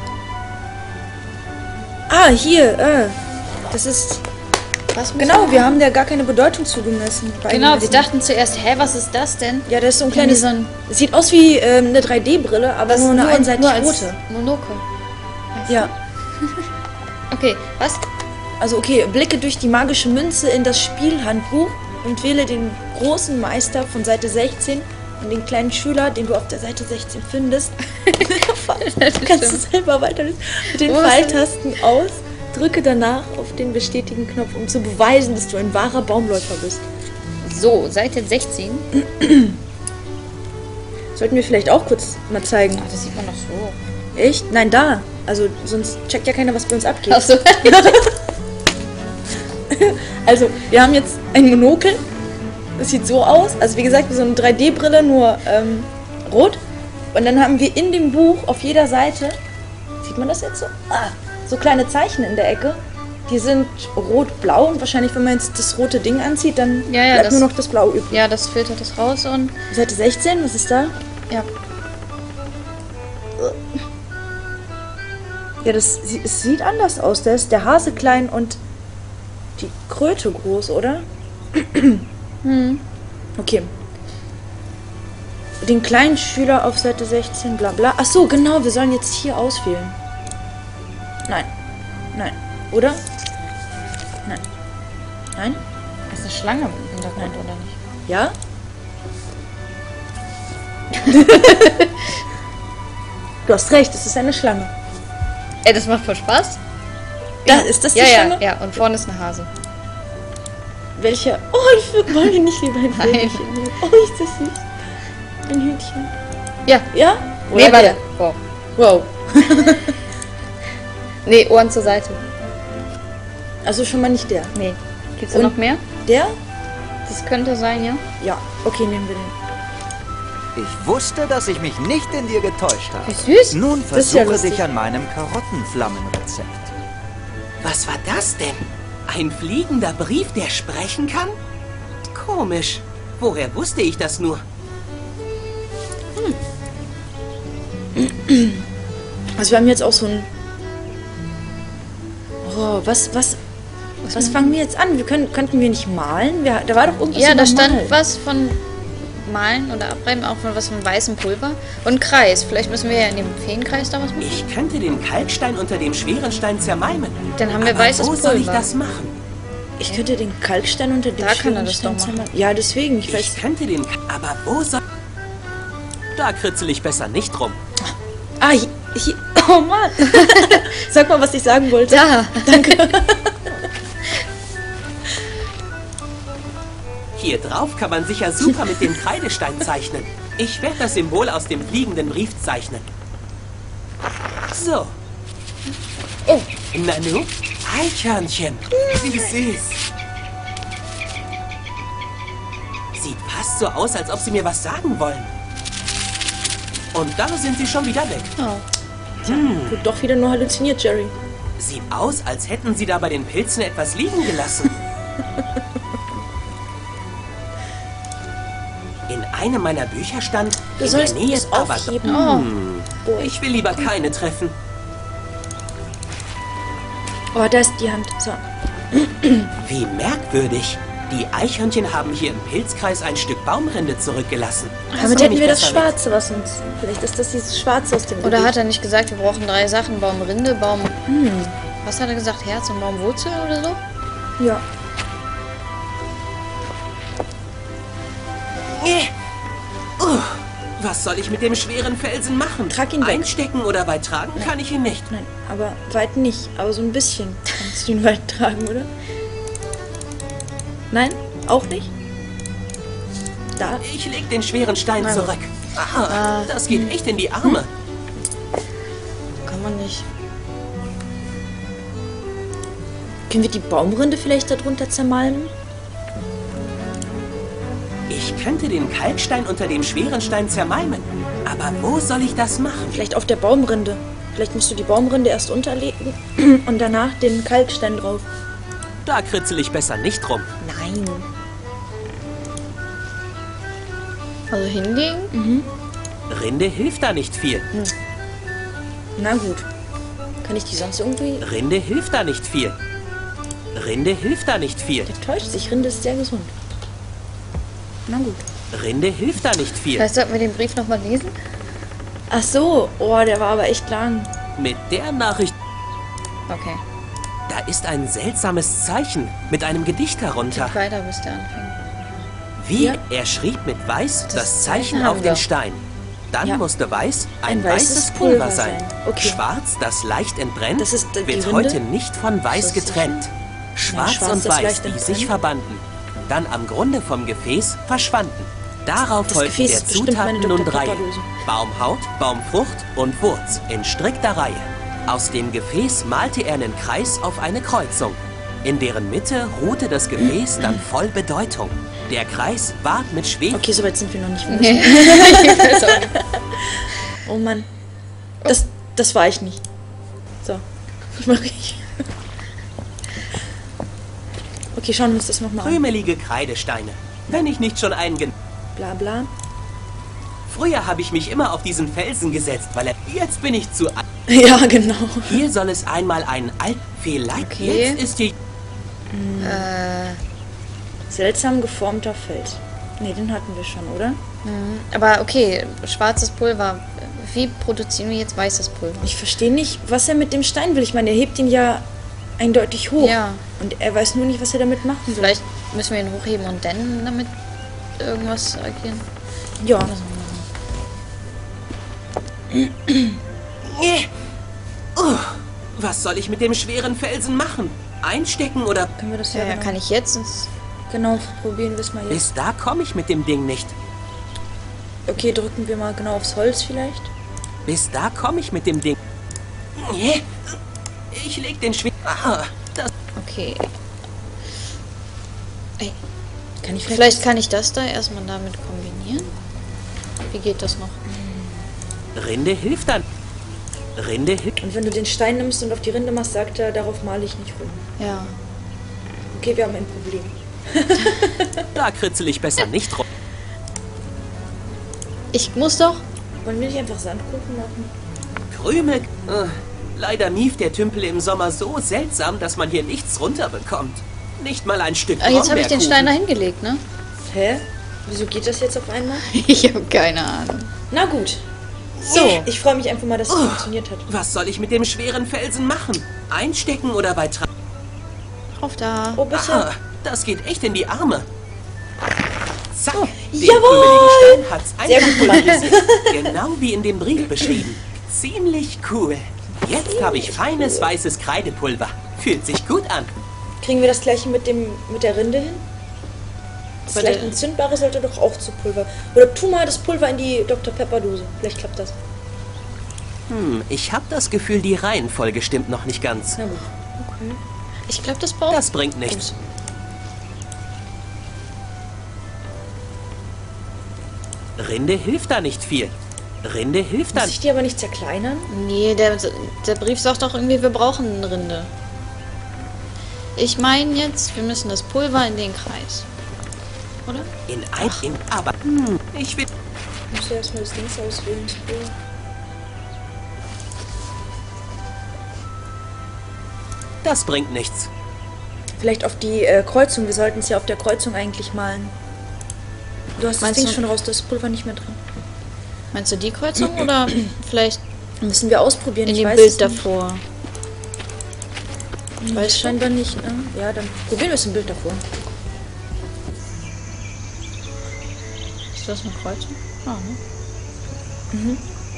Ah, hier, das ist... Was muss Genau, man wir machen? haben der gar keine Bedeutung zugemessen. bei Genau, wir diesen- dachten zuerst, hä, was ist das denn? Ja, das ist so ein Haben die kleines... so ein- Es sieht aus wie eine 3D-Brille, aber nur eine einseitig nur als rote. Monokel. Ja, Okay, was? also okay, blicke durch die magische Münze in das Spielhandbuch und wähle den großen Meister von Seite 16 und den kleinen Schüler, den du auf der Seite 16 findest. Kannst du selber weiterlesen. Mit den Wo ist Pfeiltasten aus. Drücke danach auf den Bestätigen-Knopf, um zu beweisen, dass du ein wahrer Baumläufer bist. So, Seite 16. Sollten wir vielleicht auch kurz mal zeigen. Ach, das sieht man doch so. Echt? Nein, da. Also sonst checkt ja keiner, was bei uns abgeht. Achso. Also, wir haben jetzt ein Monokel. Das sieht so aus. Also wie gesagt, wie so eine 3D-Brille, nur rot. Und dann haben wir in dem Buch auf jeder Seite, sieht man das jetzt so? Ah, so kleine Zeichen in der Ecke. Die sind rot-blau und wahrscheinlich, wenn man jetzt das rote Ding anzieht, dann Ja, bleibt das- nur noch das Blau übrig. Ja, das filtert das raus und... Seite 16, was ist da? Ja. Ja, es sieht anders aus. Da ist der Hase klein und die Kröte groß, oder? Okay. Den kleinen Schüler auf Seite 16, bla bla. Ach so, genau, wir sollen jetzt hier auswählen. Nein. Nein. Oder? Nein. Nein? Das ist eine Schlange im Hintergrund, oder nicht? Ja? Du hast recht, es ist eine Schlange. Ey, das macht voll Spaß. Da, ist das die Ja, Schlange? ja, ja. Und vorne ist eine Hase. Welche? Oh, wollen wir nicht lieber ein Nein. Vögelchen nehmen? Oh, ist das süß. Ein Hühnchen. Ja. Ja? Nee, Oder warte. der? Wow. Wow. Nee, Ohren zur Seite. Also schon mal nicht der. Nee. Gibt's da Und- noch mehr? Der? Das könnte sein, ja. Ja. Okay, nehmen wir den. Ich wusste, dass ich mich nicht in dir getäuscht habe. Wie süß. Nun Das ist ja versuche lustig. dich an meinem Karottenflammenrezept. Was war das denn? Ein fliegender Brief, der sprechen kann? Komisch. Woher wusste ich das nur? Also wir haben jetzt auch so ein... Oh, was fangen wir jetzt an? Könnten wir nicht malen? Da war doch irgendwas Ja, da über stand Malen. was von Malen oder Abreiben, auch von was von weißem Pulver. Und Kreis. Vielleicht müssen wir ja in dem Feenkreis da was machen. Ich könnte den Kalkstein unter dem schweren Stein zermalmen. Dann haben wir Aber weißes wo soll ich Pulver. das machen? Ich könnte den Kalkstein unter dem Da kann er schweren das Stein doch machen. zermalmen. Ja, deswegen. Ich weiß... Ich könnte den... Aber wo soll... Da kritzel ich besser nicht rum. Ah, hier. Oh Mann. Sag mal, was ich sagen wollte. Da. Hier drauf kann man sicher super mit dem Kreidestein zeichnen. Ich werde das Symbol aus dem fliegenden Brief zeichnen. So. Oh. Nanu, Eichhörnchen. Wie süß. Sieht fast so aus, als ob sie mir was sagen wollen. Und da sind sie schon wieder weg. Wird doch wieder nur halluziniert, Jerry. Sieht aus, als hätten sie da bei den Pilzen etwas liegen gelassen. In einem meiner Bücher stand, Du in der sollst Nähe es aber... aufheben. Ich will lieber keine treffen. Oh, da ist die Hand. So. Wie merkwürdig. Die Eichhörnchen haben hier im Pilzkreis ein Stück Baumrinde zurückgelassen. Damit hätten wir das besser mit. Schwarze, was uns... Vielleicht ist das dieses Schwarze aus dem Oder Gebiet. hat er nicht gesagt, wir brauchen 3 Sachen? Baumrinde, Baum... Was hat er gesagt? Herz und Baumwurzel oder so? Ja. Was soll ich mit dem schweren Felsen machen? Trag ihn weg. Einstecken oder weit tragen kann ich ihn nicht. Nein, aber weit nicht. Aber so ein bisschen kannst du ihn weit tragen, oder? Nein? Auch nicht? Da? Ich leg den schweren Stein Na gut. zurück. Ah, das geht echt in die Arme. Kann man nicht. Können wir die Baumrinde vielleicht darunter zermalmen? Ich könnte den Kalkstein unter dem schweren Stein zermalmen. Aber wo soll ich das machen? Vielleicht auf der Baumrinde. Vielleicht musst du die Baumrinde erst unterlegen und danach den Kalkstein drauf. Da kritzel ich besser nicht rum. Nein. Also hinlegen? Rinde hilft da nicht viel. Na gut. Kann ich die sonst irgendwie... Rinde hilft da nicht viel. Rinde hilft da nicht viel. Der täuscht sich. Rinde ist sehr gesund. Na gut. Rinde hilft da nicht viel. Vielleicht sollten wir den Brief nochmal lesen? Ach so. Oh, der war aber echt lang. Mit der Nachricht... Okay. Da ist ein seltsames Zeichen mit einem Gedicht darunter. Weiter, bis der anfängt. Wie? Ja. Er schrieb mit Weiß das Zeichen Zeichen haben auf wir. den Stein. Dann Ja. musste Weiß ein Ein weißes weißes Pulver Pulver sein. sein. Okay. Schwarz, das leicht entbrennt, Das ist die wird Rinde? heute nicht von Weiß Ist das getrennt. Schwarz schwarz, und das Weiß, leicht die entbrennt? sich verbanden. Dann am Grunde vom Gefäß verschwanden. Darauf Das folgten Gefäß der ist bestimmt meine Zutaten nun Dr. 3. Pepper-Dose. Baumhaut, Baumfrucht und Wurz in strikter Reihe. Aus dem Gefäß malte er einen Kreis auf eine Kreuzung. In deren Mitte ruhte das Gefäß dann voll Bedeutung. Der Kreis ward mit Schwefel... Okay, soweit sind wir noch nicht. Nee. Oh Mann. Das war ich nicht. So. Mach ich. Okay, schauen wir uns das nochmal an. Krümelige Kreidesteine. Wenn ich nicht schon einen... Bla bla. Früher habe ich mich immer auf diesen Felsen gesetzt, weil er... Jetzt bin ich zu... Ja, genau. Hier soll es einmal einen alten... Vielleicht Okay. jetzt ist hier... Seltsam geformter Fels. Ne, den hatten wir schon, oder? Aber okay, schwarzes Pulver. Wie produzieren wir jetzt weißes Pulver? Ich verstehe nicht, was er mit dem Stein will. Ich meine, er hebt ihn ja eindeutig hoch. Ja. Und er weiß nur nicht, was er damit machen soll. Vielleicht müssen wir ihn hochheben und dann damit irgendwas agieren. Ja. Was soll ich mit dem schweren Felsen machen? Einstecken oder... Können wir das Ja, ja, kann ich jetzt? Sonst genau probieren wir es mal jetzt. Bis da komme ich mit dem Ding nicht. Okay, drücken wir mal genau aufs Holz vielleicht. Bis da komme ich mit dem Ding. Ich leg den Schweren... Das... okay. Ey, Kann ich vielleicht kann ich das da erstmal damit kombinieren. Wie geht das noch? Rinde hilft dann. Rinde hilft... Und wenn du den Stein nimmst und auf die Rinde machst, sagt er, darauf male ich nicht rum. Ja. Okay, wir haben ein Problem. Da kritzel ich besser nicht rum. Ich muss doch. Wollen wir nicht einfach Sandkuchen machen? Krümel. Leider mief der Tümpel im Sommer so seltsam, dass man hier nichts runterbekommt. Nicht mal ein Stück Jetzt habe ich den Brombeerkuchen. Stein da hingelegt, ne? Hä? Wieso geht das jetzt auf einmal? Ich habe keine Ahnung. Na gut. So. Ich freue mich einfach mal, dass es funktioniert hat. Was soll ich mit dem schweren Felsen machen? Einstecken oder bei Auf da. Oh, bitte. Aha, das geht echt in die Arme. Zack. Den jawohl! krümeligen Stein hat's Sehr gut gemacht. eingepulverisiert. Genau wie in dem Brief beschrieben. Ziemlich cool. Jetzt habe ich feines weißes Kreidepulver. Fühlt sich gut an. Kriegen wir das gleiche mit der Rinde hin? Vielleicht ein Zündbare sollte doch auch zu Pulver. Oder tu mal das Pulver in die Dr. Pepper Dose. Vielleicht klappt das. Ich habe das Gefühl, die Reihenfolge stimmt noch nicht ganz. Na gut. Okay. Ich glaube, das braucht... Das bringt nichts. Rinde hilft da nicht viel. Rinde hilft da Muss ich die aber nicht zerkleinern? Nee, der Brief sagt doch irgendwie, wir brauchen eine Rinde. Ich meine jetzt, wir müssen das Pulver in den Kreis. Oder? Aber ich will... Ich muss ja erstmal das Ding auswählen. Das bringt nichts. Vielleicht auf die Kreuzung. Wir sollten es ja auf der Kreuzung eigentlich malen. Du hast das Ding schon raus, da ist Pulver nicht mehr drin. Meinst du die Kreuzung oder vielleicht Müssen wir ausprobieren. in ich dem weiß Bild es nicht. davor? Weiß scheinbar nicht, ne? Ja, dann probieren wir es im Bild davor. Ist das eine Kreuzung? Ah, ne?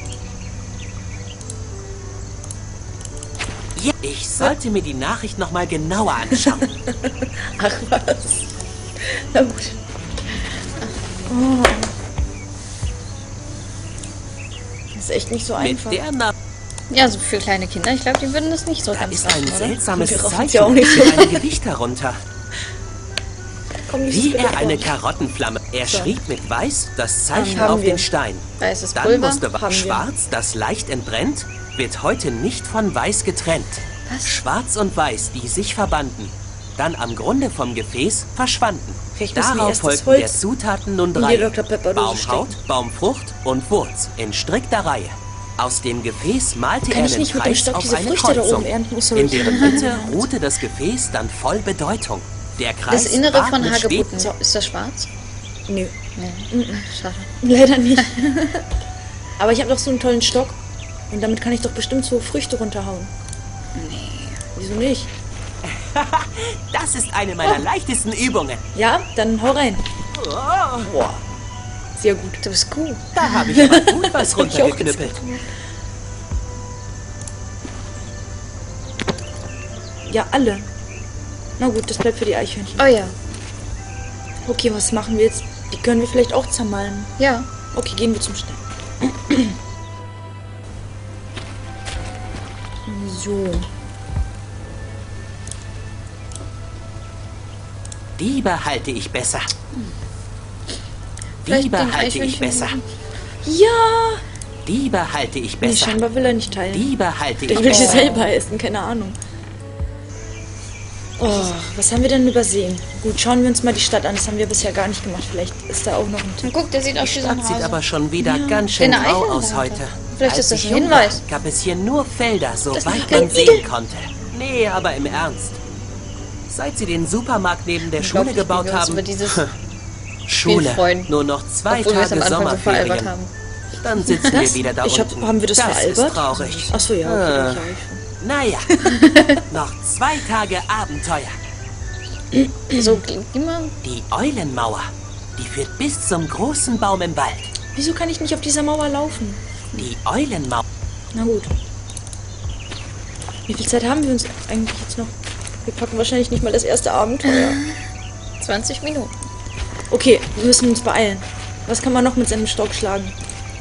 Ja, ich sollte mir die Nachricht noch mal genauer anschauen. Ach was. Na gut. Oh. Das ist echt nicht so Mit einfach. der Nachricht Ja, so für kleine Kinder. Ich glaube, die würden das nicht so da ganz ist ein raffen, oder? seltsames Wir rauchen Zeichen ja auch nicht so. mit einem Gewicht darunter. Komm, lies Wie es bitte er eine vor. Karottenflamme. Er schrieb mit Weiß das Zeichen Haben auf wir. den Stein. Weißes Dann Pulver. musste Haben wir. Schwarz, das leicht entbrennt, wird heute nicht von Weiß getrennt. Was? Schwarz und Weiß, die sich verbanden, dann am Grunde vom Gefäß verschwanden. Vielleicht müssen wir Darauf erst das folgten der Holz Zutaten nun in die drei. Dr. Pepper Dose Baumhaut, Baumfrucht und Wurz in strikter Reihe. Aus dem Gefäß malte Kann er ich einen nicht mit dem Kreis Stock auf diese eine Früchte da Kreuzung. oben ernten? Oh, sorry. In deren Mitte ruhte das Gefäß dann voll Bedeutung. Der Kreis Das Innere war von mit Hagebutten. Stäben- Ist das schwarz? Nö, Nee. Schade. leider nicht. Aber ich habe doch so einen tollen Stock. Und damit kann ich doch bestimmt so Früchte runterhauen. Nee. Wieso nicht? Das ist eine meiner leichtesten Übungen. Ja, dann hau rein. Boah. Sehr gut. Du bist cool. Da habe ich aber gut was Hab ich auch runtergeknüppelt. Ja, alle. Na gut, das bleibt für die Eichhörnchen. Oh ja. Okay, was machen wir jetzt? Die können wir vielleicht auch zermalmen. Ja. Okay, gehen wir zum Stein. So. Die behalte ich besser. Vielleicht Die den behalte ich Eichhörnchen besser. Ja! Die behalte ich Nee, besser. scheinbar will er nicht teilen. Die behalte Der ich will sie besser. selber essen, keine Ahnung. Oh, was haben wir denn übersehen? Gut, schauen wir uns mal die Stadt an. Das haben wir bisher gar nicht gemacht. Vielleicht ist da auch noch ein Tipp. Und guck, der sieht aus wie so ein Das sieht Hase. aber schon wieder ganz schön Eine grau Eichel aus dahinter. heute. Vielleicht Als ist das ich ein jung war, Hinweis. gab es hier nur Felder, Das soweit ist man eine sehen konnte. Nee, aber im Ernst. Seit sie den Supermarkt neben der Schule Unglaublich, wie gebaut wir uns haben. über dieses Schule. freuen. Nur noch 2 Obwohl wir es am Tage Anfang so veralbert Sommerferien. haben. Dann sitzen wir wieder da unten. Haben wir das veralbert? Ist traurig. Achso, ja, okay. Naja, noch 2 Tage Abenteuer. So, geh mal. Die Eulenmauer, die führt bis zum großen Baum im Wald. Wieso kann ich nicht auf dieser Mauer laufen? Die Eulenmauer. Na gut. Wie viel Zeit haben wir uns eigentlich jetzt noch? Wir packen wahrscheinlich nicht mal das erste Abenteuer. 20 Minuten. Okay, wir müssen uns beeilen. Was kann man noch mit seinem Stock schlagen?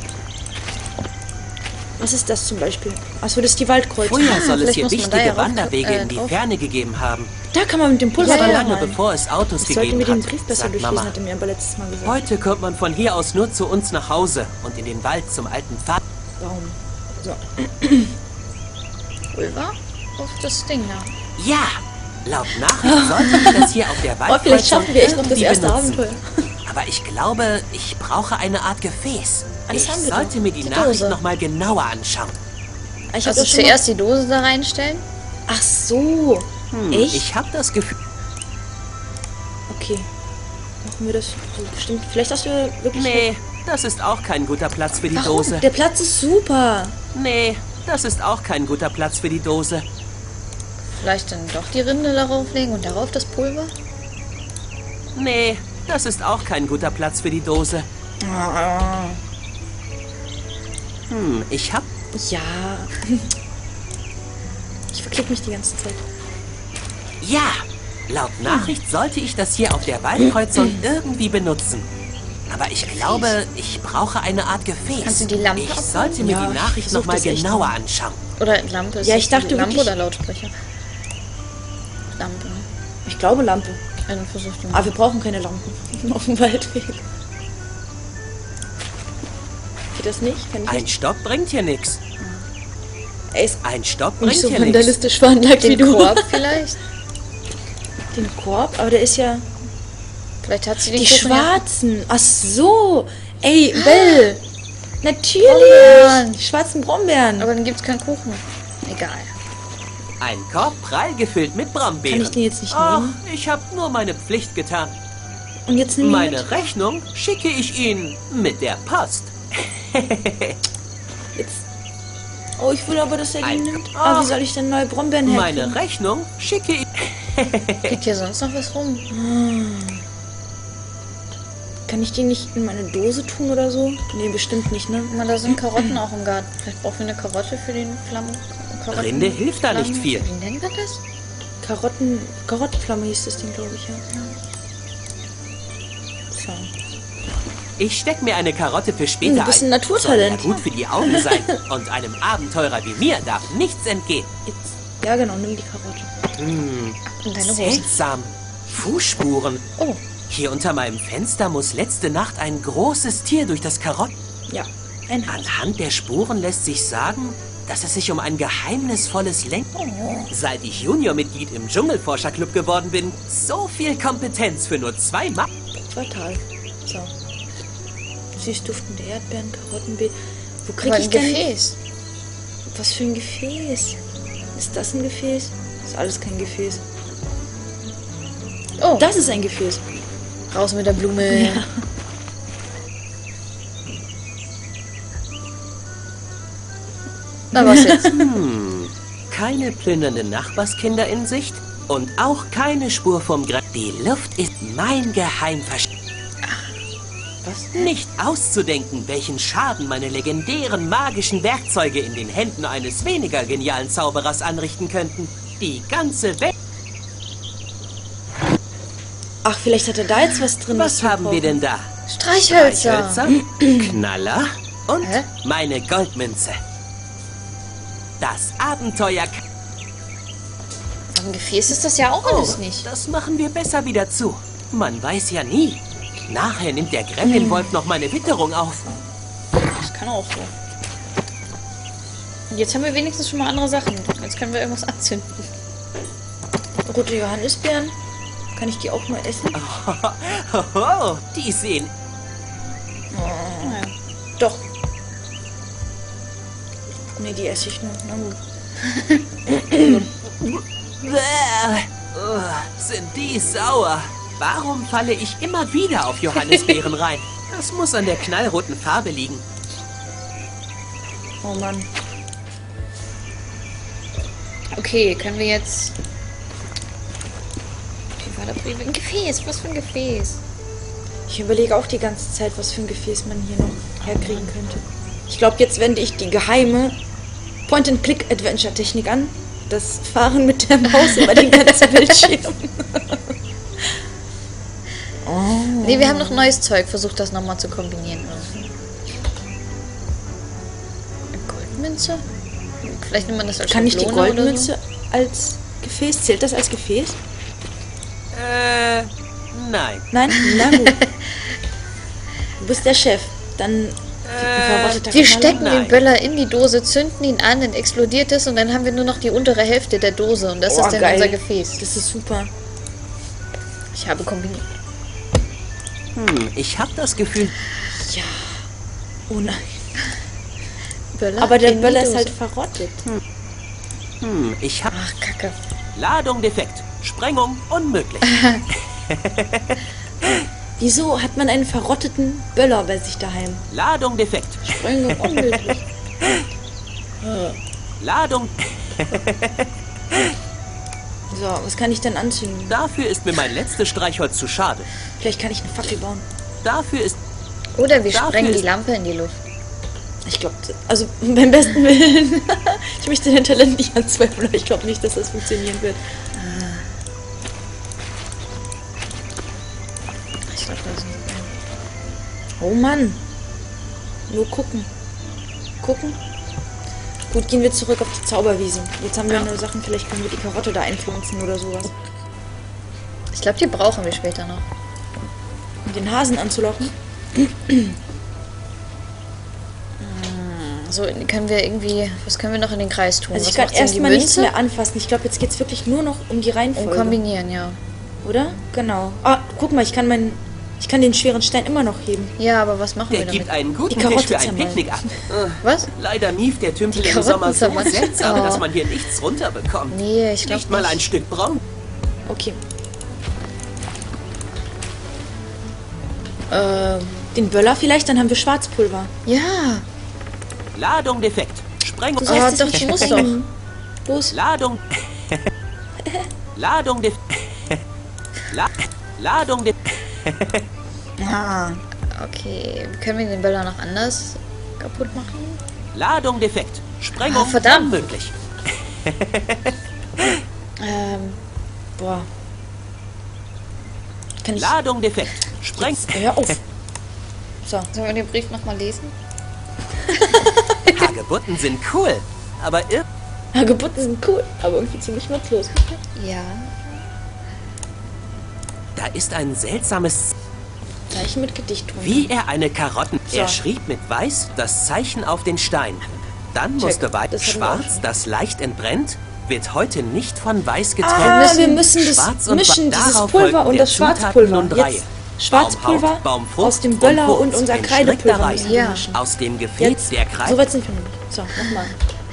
Was ist das zum Beispiel? Achso, das ist die Waldkreuzung. Früher soll es vielleicht hier muss man da wichtige ja rauf- Wanderwege in die drauf. Ferne gegeben haben. Da kann man mit dem Pulver Das war ja, lange bevor es Autos Ich sollte gegeben mir den hat, Brief besser sagt durchlesen, Mama. hat er mir aber letztes Mal gesagt. Heute kommt man von hier aus nur zu uns nach Hause und in den Wald zum alten Vater. Warum? So. Pulver auf das Ding da. Ja, laut Nachricht sollte ich das hier auf der Oh, Waldkreuzung vielleicht schaffen wir echt noch das irgendwie erste benutzen. Abenteuer. Aber ich glaube, ich brauche eine Art Gefäß. Ah, das Ich haben wir sollte doch. mir die Die Nachricht Dose. noch mal genauer anschauen. Ich hab Also das schon zuerst die Dose da reinstellen? Ach so. Echt? Ich habe das Gefühl... Okay. Machen wir das so bestimmt. Vielleicht hast du wirklich... Nee, das ist auch kein guter Platz für die Warum? Dose. Der Platz ist super. Nee, das ist auch kein guter Platz für die Dose. Vielleicht dann doch die Rinde darauf legen und darauf das Pulver? Nee, das ist auch kein guter Platz für die Dose. Ich hab... Ja. Ich verklick mich die ganze Zeit. Ja! Laut Nachricht sollte ich das hier auf der Waldkreuzung irgendwie benutzen. Aber ich glaube, ich brauche eine Art Gefäß. Kannst du die Lampe Ich abmachen? sollte mir Ja, die ich Nachricht versuch nochmal das echt genauer mal. anschauen. Oder Lampe? Ist Ja, das ich dachte die Lampe wirklich- oder Lautsprecher? Lampe, ne? Ich glaube Lampe. Ja, dann versuch du Aber mal. wir brauchen keine Lampen auf dem Waldweg. Geht das nicht? Kann ich Ein nicht? Stock bringt hier nichts. Ey, ist Ein Stock bringt nicht so hier nichts. vandalistisch veranlagt wie Den du. Korb vielleicht? Den Korb? Aber der ist ja... Vielleicht hat sie den Die Kuchen ja- schwarzen. Ach so. Ey, Bell. Natürlich. Brombeeren. Die schwarzen Brombeeren. Aber dann gibt's keinen Kuchen. Egal. Ein Korb prall gefüllt mit Brombeeren. Kann ich den jetzt nicht Ach, nehmen? ich habe nur meine Pflicht getan. Und jetzt nimm ihn mit. Meine Rechnung schicke ich Ihnen mit der Post. Jetzt. Oh, ich will aber, dass er die Ein- nimmt. Aber wie soll ich denn neue Brombeeren herkriegen? Meine Rechnung schicke ich... Liegt hier sonst noch was rum? Kann ich die nicht in meine Dose tun oder so? Nee, bestimmt nicht, ne? Guck mal, da sind Karotten auch im Garten. Vielleicht brauchen wir eine Karotte für den Flammen. Karotten Rinde hilft da nicht viel. Wie nennt man das? Karottenflamme hieß das Ding, glaube ich, ja. So. Ich steck mir eine Karotte für später Du bist ein ein. Naturtalent. Soll ja gut für die Augen sein. Und einem Abenteurer wie mir darf nichts entgehen. Jetzt. Ja, genau, nimm die Karotte. Und deine Hose. Seltsam. Fußspuren. Oh, Hier unter meinem Fenster muss letzte Nacht ein großes Tier durch das Karotten. Ja, ein Hase. Anhand der Spuren lässt sich sagen, dass es sich um ein geheimnisvolles Seit ich Juniormitglied im Dschungelforscherclub geworden bin, so viel Kompetenz für nur 2 Mal. Fatal. So. Süß duftende Erdbeeren, Karottenbeet. Wo krieg aber ich ein denn... Gefäß. Was für ein Gefäß? Ist das ein Gefäß? Ist alles kein Gefäß. Oh, Das ist ein Gefäß. raus mit der Blume. Ja. Na, was jetzt? Keine plündernden Nachbarskinder in Sicht und auch keine Spur vom Die Luft ist mein Geheimversteck. Was? Nicht auszudenken, welchen Schaden meine legendären magischen Werkzeuge in den Händen eines weniger genialen Zauberers anrichten könnten. Die ganze Welt. Ach, vielleicht hat er da jetzt was drin. Was haben wir denn da? Streichhölzer. Knaller und Hä? meine Goldmünze. Das Abenteuer... Am Gefäß ist das ja auch alles nicht. Das machen wir besser wieder zu. Man weiß ja nie. Nachher nimmt der Gremlin-Wolf noch meine Witterung auf. Das kann auch so. Und jetzt haben wir wenigstens schon mal andere Sachen. Jetzt können wir irgendwas anzünden. Rote Johannisbeeren. Kann ich die auch mal essen? Hoho, die sehen... Naja. Doch. Nee, die esse ich nur. Na gut. Sind die sauer. Warum falle ich immer wieder auf Johannisbeeren rein? Das muss an der knallroten Farbe liegen. Oh Mann. Okay, können wir jetzt... Wie war der Brief? Ein Gefäß. Was für ein Gefäß? Ich überlege auch die ganze Zeit, was für ein Gefäß man hier noch herkriegen könnte. Ich glaube, jetzt wende ich die geheime Point-and-Click-Adventure-Technik an. Das Fahren mit der Maus über den ganzen Bildschirm. Nee, wir haben noch neues Zeug. Versucht das nochmal zu kombinieren. Eine Goldmünze? Vielleicht nimmt man das als Kann ich die Schablone oder Goldmünze als Gefäß? Zählt das als Gefäß? Nein. Nein? Na gut. Du bist der Chef. Dann verrottet so? der Wir Knaller. stecken den Nein. Böller in die Dose, zünden ihn an, dann explodiert es und dann haben wir nur noch die untere Hälfte der Dose und das Oh, ist dann geil. unser Gefäß. Das ist super. Ich habe kombiniert. Ich habe das Gefühl... Ja. Oh nein. Böller Aber der in die Böller ist Dose. halt verrottet. Ich hab Ach, Kacke. Ladung defekt. Sprengung unmöglich. Wieso hat man einen verrotteten Böller bei sich daheim? Ladung defekt. Sprengung unmöglich. Ladung. So, was kann ich denn anzünden? Dafür ist mir mein letztes Streichholz zu schade. Vielleicht kann ich eine Fackel bauen. Dafür ist... Oder wir Dafür sprengen die ist- Lampe in die Luft. Ich glaube, also beim besten Willen. Ich möchte dein Talent nicht anzweifeln, aber ich glaube nicht, dass das funktionieren wird. Ich glaube, das ist... Oh Mann. Nur gucken. Gucken. Gut, gehen wir zurück auf die Zauberwiese. Jetzt haben wir nur Sachen, vielleicht können wir die Karotte da einpflanzen oder sowas. Ich glaube, die brauchen wir später noch. Um den Hasen anzulocken. So, können wir irgendwie... Was können wir noch in den Kreis tun? Also ich Was kann macht Sinn? Die erstmal nichts Münze? mehr anfassen. Ich glaube, jetzt geht es wirklich nur noch um die Und Reihenfolge. kombinieren, ja. Oder? Genau. Ah, guck mal, ich kann den schweren Stein immer noch heben. Ja, aber was machen Der wir damit? gibt einen guten Die Karotte Tisch für ein zermalmen. Picknick ab. Was? Leider mief der Tümpel Die im Sommer so Karotten zermalmen. seltsam, Oh. dass man hier nichts runterbekommt. Nee, ich glaube Nicht mal nicht. ein Stück braun. Okay. Den Böller vielleicht, dann haben wir Schwarzpulver. Ja. Ladung defekt. Sprengung. Du sollst es doch, nicht du musst sprengen. Los. Ladung. Ladung defekt. Ladung defekt. Ah. Okay, können wir den Böller noch anders kaputt machen? Ladung defekt. Sprengung verdammt. unmöglich. Boah. Kann ich... Ladung defekt. Spreng. Hör auf. So. Sollen wir den Brief nochmal lesen? Hagebutten sind cool. Aber Hagebutten sind cool, aber irgendwie ziemlich nutzlos. Ja. da ist ein seltsames... Zeichen mit Gedicht drunter. Wie er eine Karotten... So. Er schrieb mit Weiß das Zeichen auf den Stein. Dann musste Weiß... Das hatten wir auch Schwarz, schon. das leicht entbrennt, wird heute nicht von Weiß getrennt. Ah, wir müssen das Schwarz und mischen, Weiß. dieses Darauf Pulver folgten und der das Zutaten Schwarzpulver. nun drei. Jetzt Schwarzpulver Baumhaupt, Baumfrucht aus dem Böller Wurz und unser in Kreidepulver strikter müssen Reihe. wir Ja. mischen. Aus dem Gefäß Jetzt, der Kreis... so weit sind wir noch nicht. So, nochmal.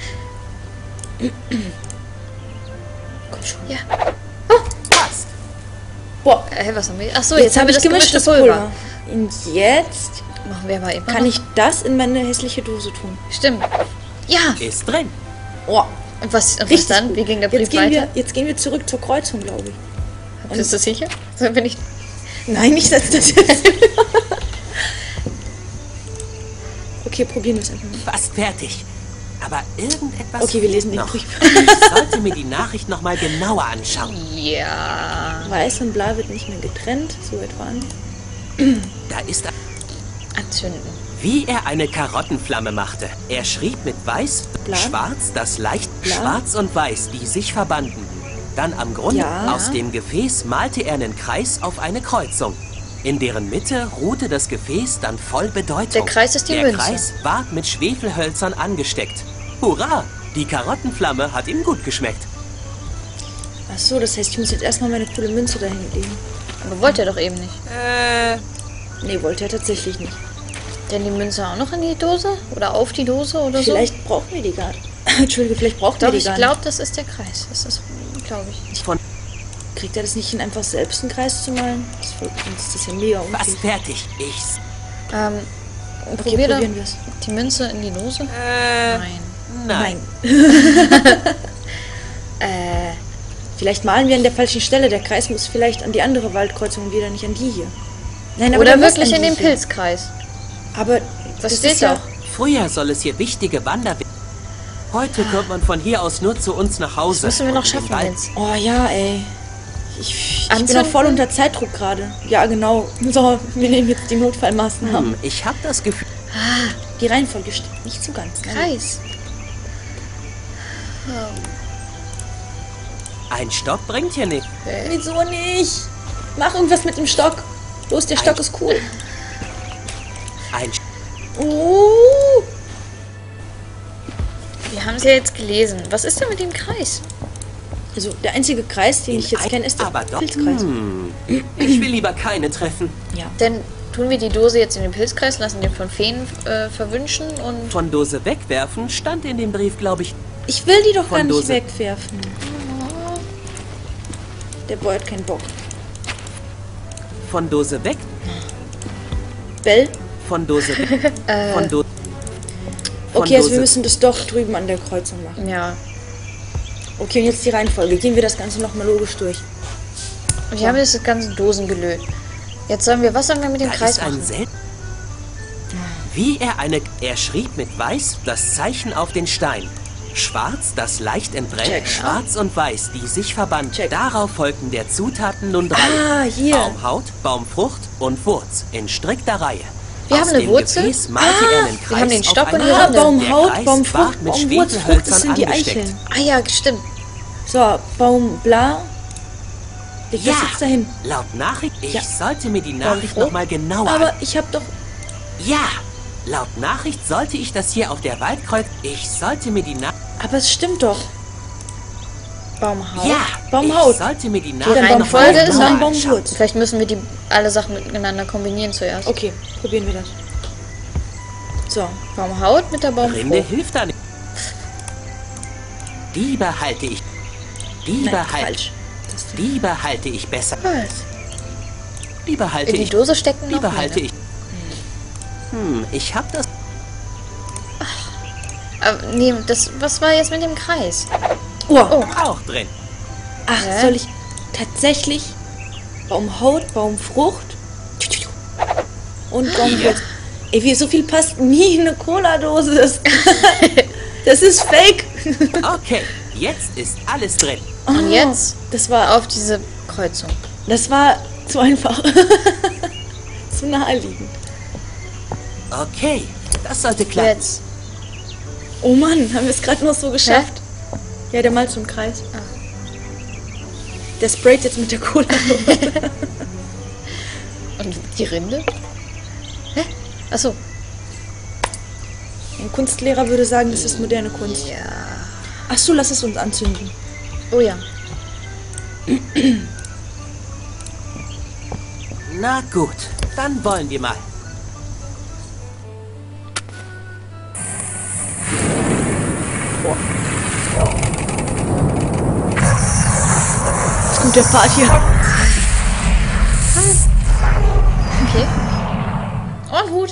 Komm schon. Ja. Passt. Boah, Was haben wir? Achso, jetzt haben wir das gemischtes gemischte Pulver. Und jetzt Machen wir mal eben. kann ich das in meine hässliche Dose tun. Stimmt. Ja. Ist drin. Oh, Und was richtig dann? gut. Wie ging der Jetzt Brief gehen weiter? jetzt gehen wir zurück zur Kreuzung, glaube ich. Bist du sicher? So bin ich. Nein, nicht das jetzt. Okay, probieren wir es einfach mal. Fast fertig. Aber irgendetwas... Okay, wir lesen den noch. Brief. Ich sollte mir die Nachricht noch mal genauer anschauen. Ja. Weiß und Blau wird nicht mehr getrennt, so etwa an. Da ist... Anzünden. Wie er eine Karottenflamme machte. Er schrieb mit Weiß, Bla. Schwarz, das leicht Bla. Schwarz und Weiß, die sich verbanden. Dann am Grund, Ja. aus dem Gefäß malte er einen Kreis auf eine Kreuzung. In deren Mitte ruhte das Gefäß dann voll Bedeutung. Der Kreis ist die Der Münze. Kreis war mit Schwefelhölzern angesteckt. Hurra! Die Karottenflamme hat ihm gut geschmeckt. Ach so, das heißt, ich muss jetzt erstmal meine coole Münze dahin legen. Aber wollte er doch eben nicht. Nee, wollte er tatsächlich nicht. Denn die Münze auch noch in die Dose? Oder auf die Dose oder so? Vielleicht brauchen wir die gar nicht. Entschuldige, vielleicht brauchen wir Doch, die ich gar glaube, das ist der Kreis. Das ist, glaube ich. Von nicht. Kriegt er das nicht hin, einfach selbst einen Kreis zu malen? Das ist ja mega fast unfair. fertig. Ich... Okay, Probier probieren wir es. die Münze in die Dose? Nein. Nein. Vielleicht malen wir an der falschen Stelle. Der Kreis muss vielleicht an die andere Waldkreuzung und wieder nicht an die hier. Nein, aber Oder der muss wirklich an in die den hier. Pilzkreis. Aber Das das steht ist ja doch. Früher soll es hier wichtige Wanderwege. Heute kommt man von hier aus nur zu uns nach Hause. Das müssen wir noch Und in den schaffen Wald. jetzt. Oh ja, ey. Ich bin Anzünden? auch voll unter Zeitdruck gerade. Ja, genau. So, wir nehmen jetzt die Notfallmaßnahmen. Ich habe das Gefühl... Die Reihenfolge stimmt nicht so ganz. Ne? Kreis. Ein Stock bringt hier nichts. Wieso nicht? Mach irgendwas mit dem Stock. Los, der Stock ist cool. Ein Wir haben es ja jetzt gelesen. Was ist denn mit dem Kreis? Also, der einzige Kreis, den ich jetzt kenne, ist der aber doch. Pilzkreis. Ich will lieber keine treffen. Ja. Denn tun wir die Dose jetzt in den Pilzkreis, lassen den von Feen verwünschen und... Von Dose wegwerfen stand in dem Brief, glaube ich. Ich will die doch gar Von nicht Dose. wegwerfen. Der Boy hat keinen Bock. Von Dose weg. Bell? Von Dose weg. Von Dose. Okay, also wir müssen das doch drüben an der Kreuzung machen. Ja. Okay, und jetzt die Reihenfolge. Gehen wir das Ganze nochmal logisch durch. Wir haben jetzt das ganze Dosengelöt. Jetzt sollen wir, was sollen wir mit dem Da Kreis ist ein machen? Er schrieb mit Weiß das Zeichen auf den Stein. Schwarz, das leicht entbrennt. Check. Schwarz und Weiß, die sich verband. Check. Darauf folgten der Zutaten nun 3. Ah, hier. Baumhaut, Baumfrucht und Wurz in strikter Reihe. Wir haben eine dem Wurzel. Gefäß malte er einen Kreis wir haben den auf Stock eine und die Rinde. Rinde. Baumhaut, Der Kreis Baumfrucht, war mit Baumwurz, Frucht, Schwefelhölzern das sind die angesteckt. Eicheln. Ah ja, stimmt. So, Baum, bla. Leg das Ja, jetzt dahin. laut Nachricht, ich Ja. sollte mir die Nachricht Baumfrucht. nochmal genauer Aber ich hab doch... Ja, laut Nachricht sollte ich das hier auf der Waldkreuz... Ich sollte mir die Nachricht... Aber es stimmt doch. Baumhaut. Ja, Baumhaut. ich sollte mir die Dann Nachricht Reihenfolge nochmal ist Baumfrucht, genauer dann anschauen. Baumwurz. Vielleicht müssen wir die alle Sachen miteinander kombinieren zuerst. Okay, probieren wir das. So. Baumhaut mit der Rinde Baumfrucht. hilft da nicht. Die behalte ich. Die Nein, behalte falsch. Die behalte ich besser. Was? Die behalte In die ich. Dose stecken Die noch behalte eine. ich. Ich hab das... Aber, nee, was war jetzt mit dem Kreis? Oh. auch drin. Ach, Hä? soll ich tatsächlich Baumhaut, Baumfrucht und Baumwurz. Ey, wie so viel passt nie in eine Cola-Dose. Das ist fake. Okay, jetzt ist alles drin. Und jetzt Das war auf diese Kreuzung. Das war zu einfach. Zu naheliegend. Okay, das sollte klappen. Jetzt. Oh Mann, haben wir es gerade noch so geschafft? Ja, der malt so im Kreis. Der sprayt jetzt mit der Cola. Und die Rinde? Hä? Achso. Ein Kunstlehrer würde sagen, das ist moderne Kunst. Ja. Ach so, lass es uns anzünden. Oh ja. Na gut, dann wollen wir mal. Jetzt kommt der Part hier. Okay. Und Hut.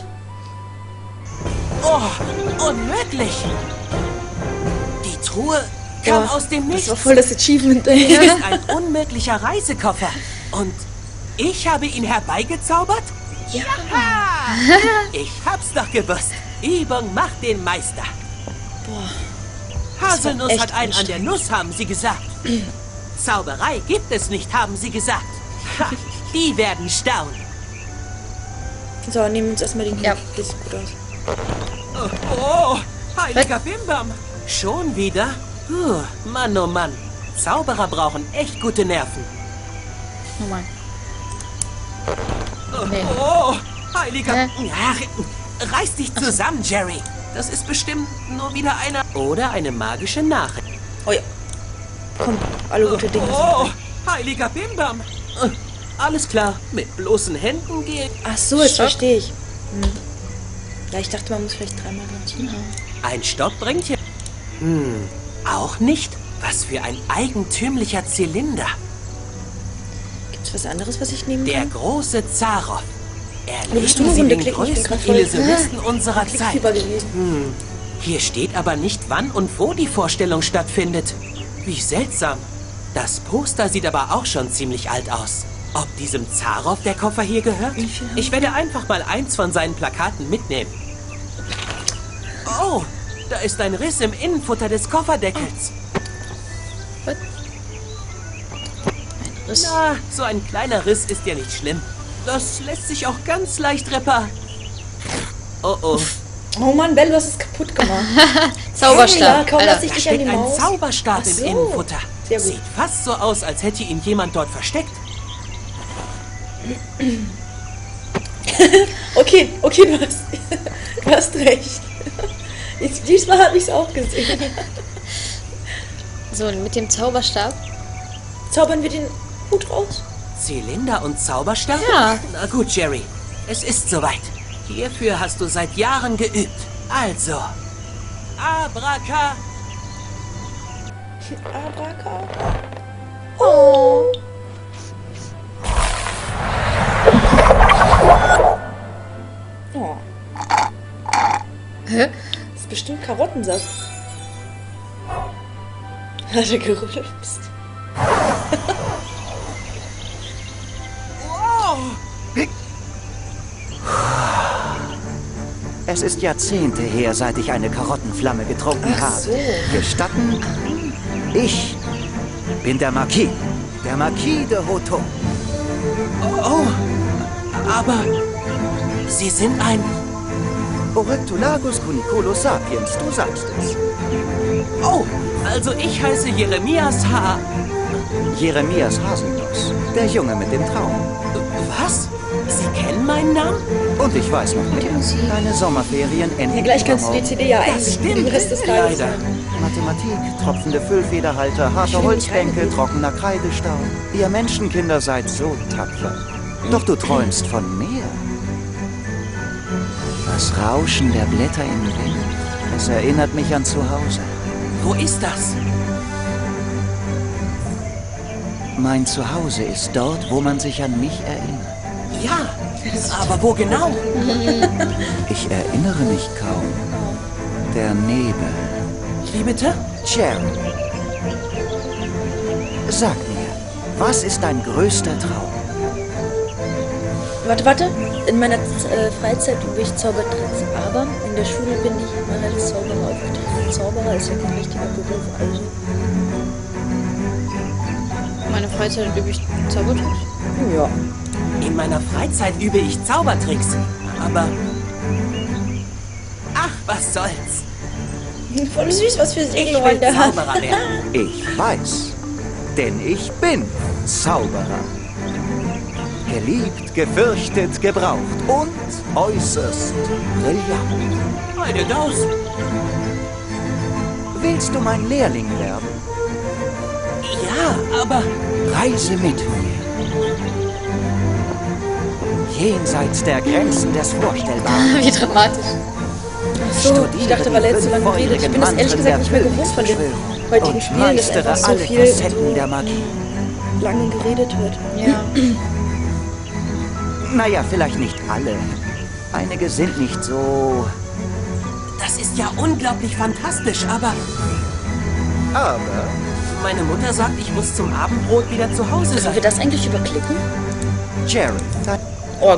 Oh, unmöglich! Die Truhe kam aus dem Das Nichts. war voll das Achievement, ey. Es ist ein unmöglicher Reisekoffer. Und ich habe ihn herbeigezaubert? Ja! Ich hab's doch gewusst. Übung macht den Meister. Haselnuss echt hat einen an der Nuss, haben sie gesagt. Zauberei gibt es nicht, haben sie gesagt. Ha, die werden staunen. So, nehmen wir uns erstmal den Hut. Ja. Das sieht gut aus. Oh, heiliger Bimbam. Schon wieder? Mann, oh Mann. Zauberer brauchen echt gute Nerven. Nochmal. Nee. Oh, heiliger... Hä? Ach, reiß dich zusammen, Jerry. Das ist bestimmt nur wieder eine... Oder eine magische Nachricht. Oh ja. Komm, alle gute Dinge. Oh, heiliger Bimbam. Alles klar, mit bloßen Händen gehe ich. Ach so, jetzt Stock. verstehe ich. Ja, ich dachte, man muss vielleicht dreimal ranziehen. Ein Stock bringt hier... auch nicht? Was für ein eigentümlicher Zylinder. Gibt's was anderes, was ich nehmen Der kann? große Zaroff. Wo bist du, Erleben Sie Hunde? den Klick, ich bin größten grad voll- Illusionisten unserer Zeit. Klickfieber gewesen. Hier steht aber nicht, wann und wo die Vorstellung stattfindet. Wie seltsam. Das Poster sieht aber auch schon ziemlich alt aus. Ob diesem Zaroff der Koffer hier gehört? Wie viel haben Ich werde einfach mal eins von seinen Plakaten mitnehmen. Oh, da ist ein Riss im Innenfutter des Kofferdeckels. Was? Riss. Na, so ein kleiner Riss ist ja nicht schlimm. Das lässt sich auch ganz leicht reparieren. Oh oh. Oh Mann, Bell, du hast es kaputt gemacht. Zauberstab. Hey, kaum Alter. lasse ich Da dich an die steckt ein Maus. Zauberstab Ach so. im Innenfutter. Sehr gut. Sieht fast so aus, als hätte ihn jemand dort versteckt. Okay, du hast recht. Diesmal habe ich es auch gesehen. So, mit dem Zauberstab. Zaubern wir den Hut raus? Zylinder und Zauberstab? Ja. Na gut, Jerry. Es ist soweit. Hierfür hast du seit Jahren geübt. Also, Abraka. Abraka. Oh. Oh. Hä? Das ist bestimmt Karottensaft. Hat er gerülpst. Es ist Jahrzehnte her, seit ich eine Karottenflamme getrunken Ach habe. so. Gestatten? Ich bin der Marquis de Hoton. Oh, aber Sie sind ein... Oryctolagus cuniculus sapiens, du sagst es. Oh, also ich heiße Jeremias Jeremias Haselnuss, der Junge mit dem Traum. Was? Sie kennen meinen Namen? Und ich weiß noch mehr. Deine Sommerferien enden. Hier gleich kannst du die CD ja stimmt, den Rest des Tages leider. hören. Mathematik, tropfende Füllfederhalter, harte Holzbänke, trockener Kreidestau. Ihr Menschenkinder seid so tapfer. Doch du träumst von mehr. Das Rauschen der Blätter im Wind, es erinnert mich an zu Hause. Wo ist das? Mein Zuhause ist dort, wo man sich an mich erinnert. Ja, aber wo genau? Ich erinnere mich kaum. Der Nebel. Wie bitte? Jerry. Sag mir, was ist dein größter Traum? Warte. In meiner Freizeit übe ich Zaubertricks, aber in der Schule bin ich immer als Zauberer aufgetreten. Zauberer ist ja kein richtiger Beruf, also. Meine Freizeit übe ich Zaubertricks. Ja. In meiner Freizeit übe ich Zaubertricks, aber... Ach, was soll's? Voll süß, was für Ich Segelrollen will der hat. Zauberer werden. Ich weiß, denn ich bin Zauberer. Geliebt, gefürchtet, gebraucht und äußerst brillant. Eine Daus. Willst du mein Lehrling werden? Ja, aber... Reise mit mir. Jenseits der Grenzen des Vorstellbaren. Wie dramatisch. So, ich dachte, weil er jetzt so lange redet. Ich bin das ehrlich gesagt nicht mehr gewohnt von dem heutigen Spielen, dass einfach so alle viel Facetten der Magie. lange geredet wird. Ja. Naja, vielleicht nicht alle. Einige sind nicht so... Das ist ja unglaublich fantastisch, aber... Aber... Meine Mutter sagt, ich muss zum Abendbrot wieder zu Hause Sollen sein. wir das eigentlich überklicken? Jerry, Oh.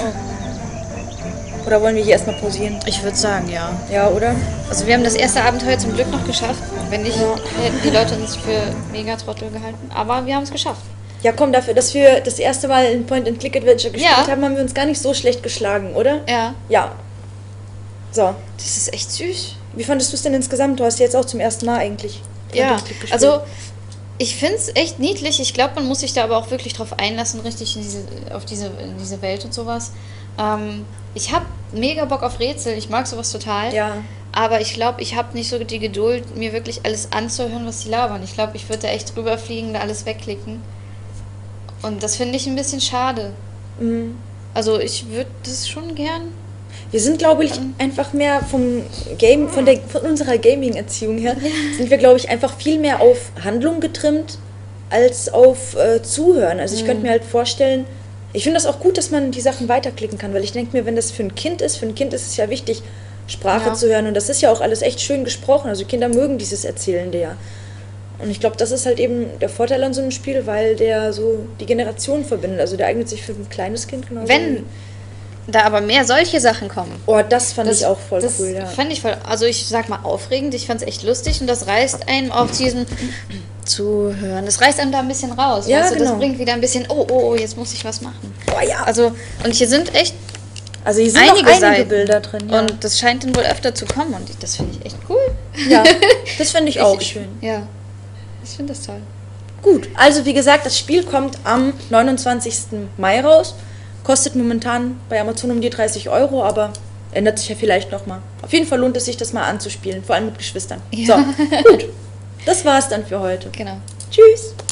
Oder wollen wir hier erstmal pausieren? Ich würde sagen, ja. Ja, oder? Also wir haben das erste Abenteuer zum Glück noch geschafft. Wenn nicht, hätten die Leute uns für Megatrottel gehalten. Aber wir haben es geschafft. Ja, komm, dafür, dass wir das erste Mal in Point-and-Click-Adventure gespielt Ja. haben, haben wir uns gar nicht so schlecht geschlagen, oder? Ja. Ja. So. Das ist echt süß. Wie fandest du es denn insgesamt? Du hast jetzt auch zum ersten Mal eigentlich Ja, Point-and-Click gespielt. also ich finde es echt niedlich. Ich glaube, man muss sich da aber auch wirklich drauf einlassen, richtig in diese Welt und sowas. Ich habe mega Bock auf Rätsel. Ich mag sowas total. Ja. Aber ich glaube, ich habe nicht so die Geduld, mir wirklich alles anzuhören, was die labern. Ich glaube, ich würde da echt drüber fliegen, da alles wegklicken. Und das finde ich ein bisschen schade. Mhm. Also ich würde das schon gern. Wir sind, glaube ich, einfach mehr von unserer Gaming-Erziehung her, sind wir, glaube ich, einfach viel mehr auf Handlung getrimmt, als auf Zuhören. Also ich könnte mir halt vorstellen, ich finde das auch gut, dass man die Sachen weiterklicken kann, weil ich denke mir, wenn das für ein Kind ist es ja wichtig, Sprache zu hören. Und das ist ja auch alles echt schön gesprochen. Also Kinder mögen dieses Erzählende ja. Und ich glaube, das ist halt eben der Vorteil an so einem Spiel, weil der so die Generationen verbindet. Also der eignet sich für ein kleines Kind genauso. Wenn da aber mehr solche Sachen kommen. Oh, das fand ich auch voll cool, ja. Fand ich voll, also ich sag mal aufregend, ich fand es echt lustig und das reißt einem auf diesen Zuhören. Das reißt einem da ein bisschen raus. Ja, weißt du, genau. das bringt wieder ein bisschen, oh, jetzt muss ich was machen. Oh ja. Also, und hier sind echt Also hier sind einige noch einige Seiten. Bilder drin. Ja. Und das scheint dann wohl öfter zu kommen und das finde ich echt cool. Ja, das finde ich auch schön. Ja, ich finde das toll. Gut, also wie gesagt, das Spiel kommt am 29. Mai raus. Kostet momentan bei Amazon um die 30 €, aber ändert sich ja vielleicht nochmal. Auf jeden Fall lohnt es sich, das mal anzuspielen, vor allem mit Geschwistern. Ja. So, gut. Das war's dann für heute. Genau. Tschüss.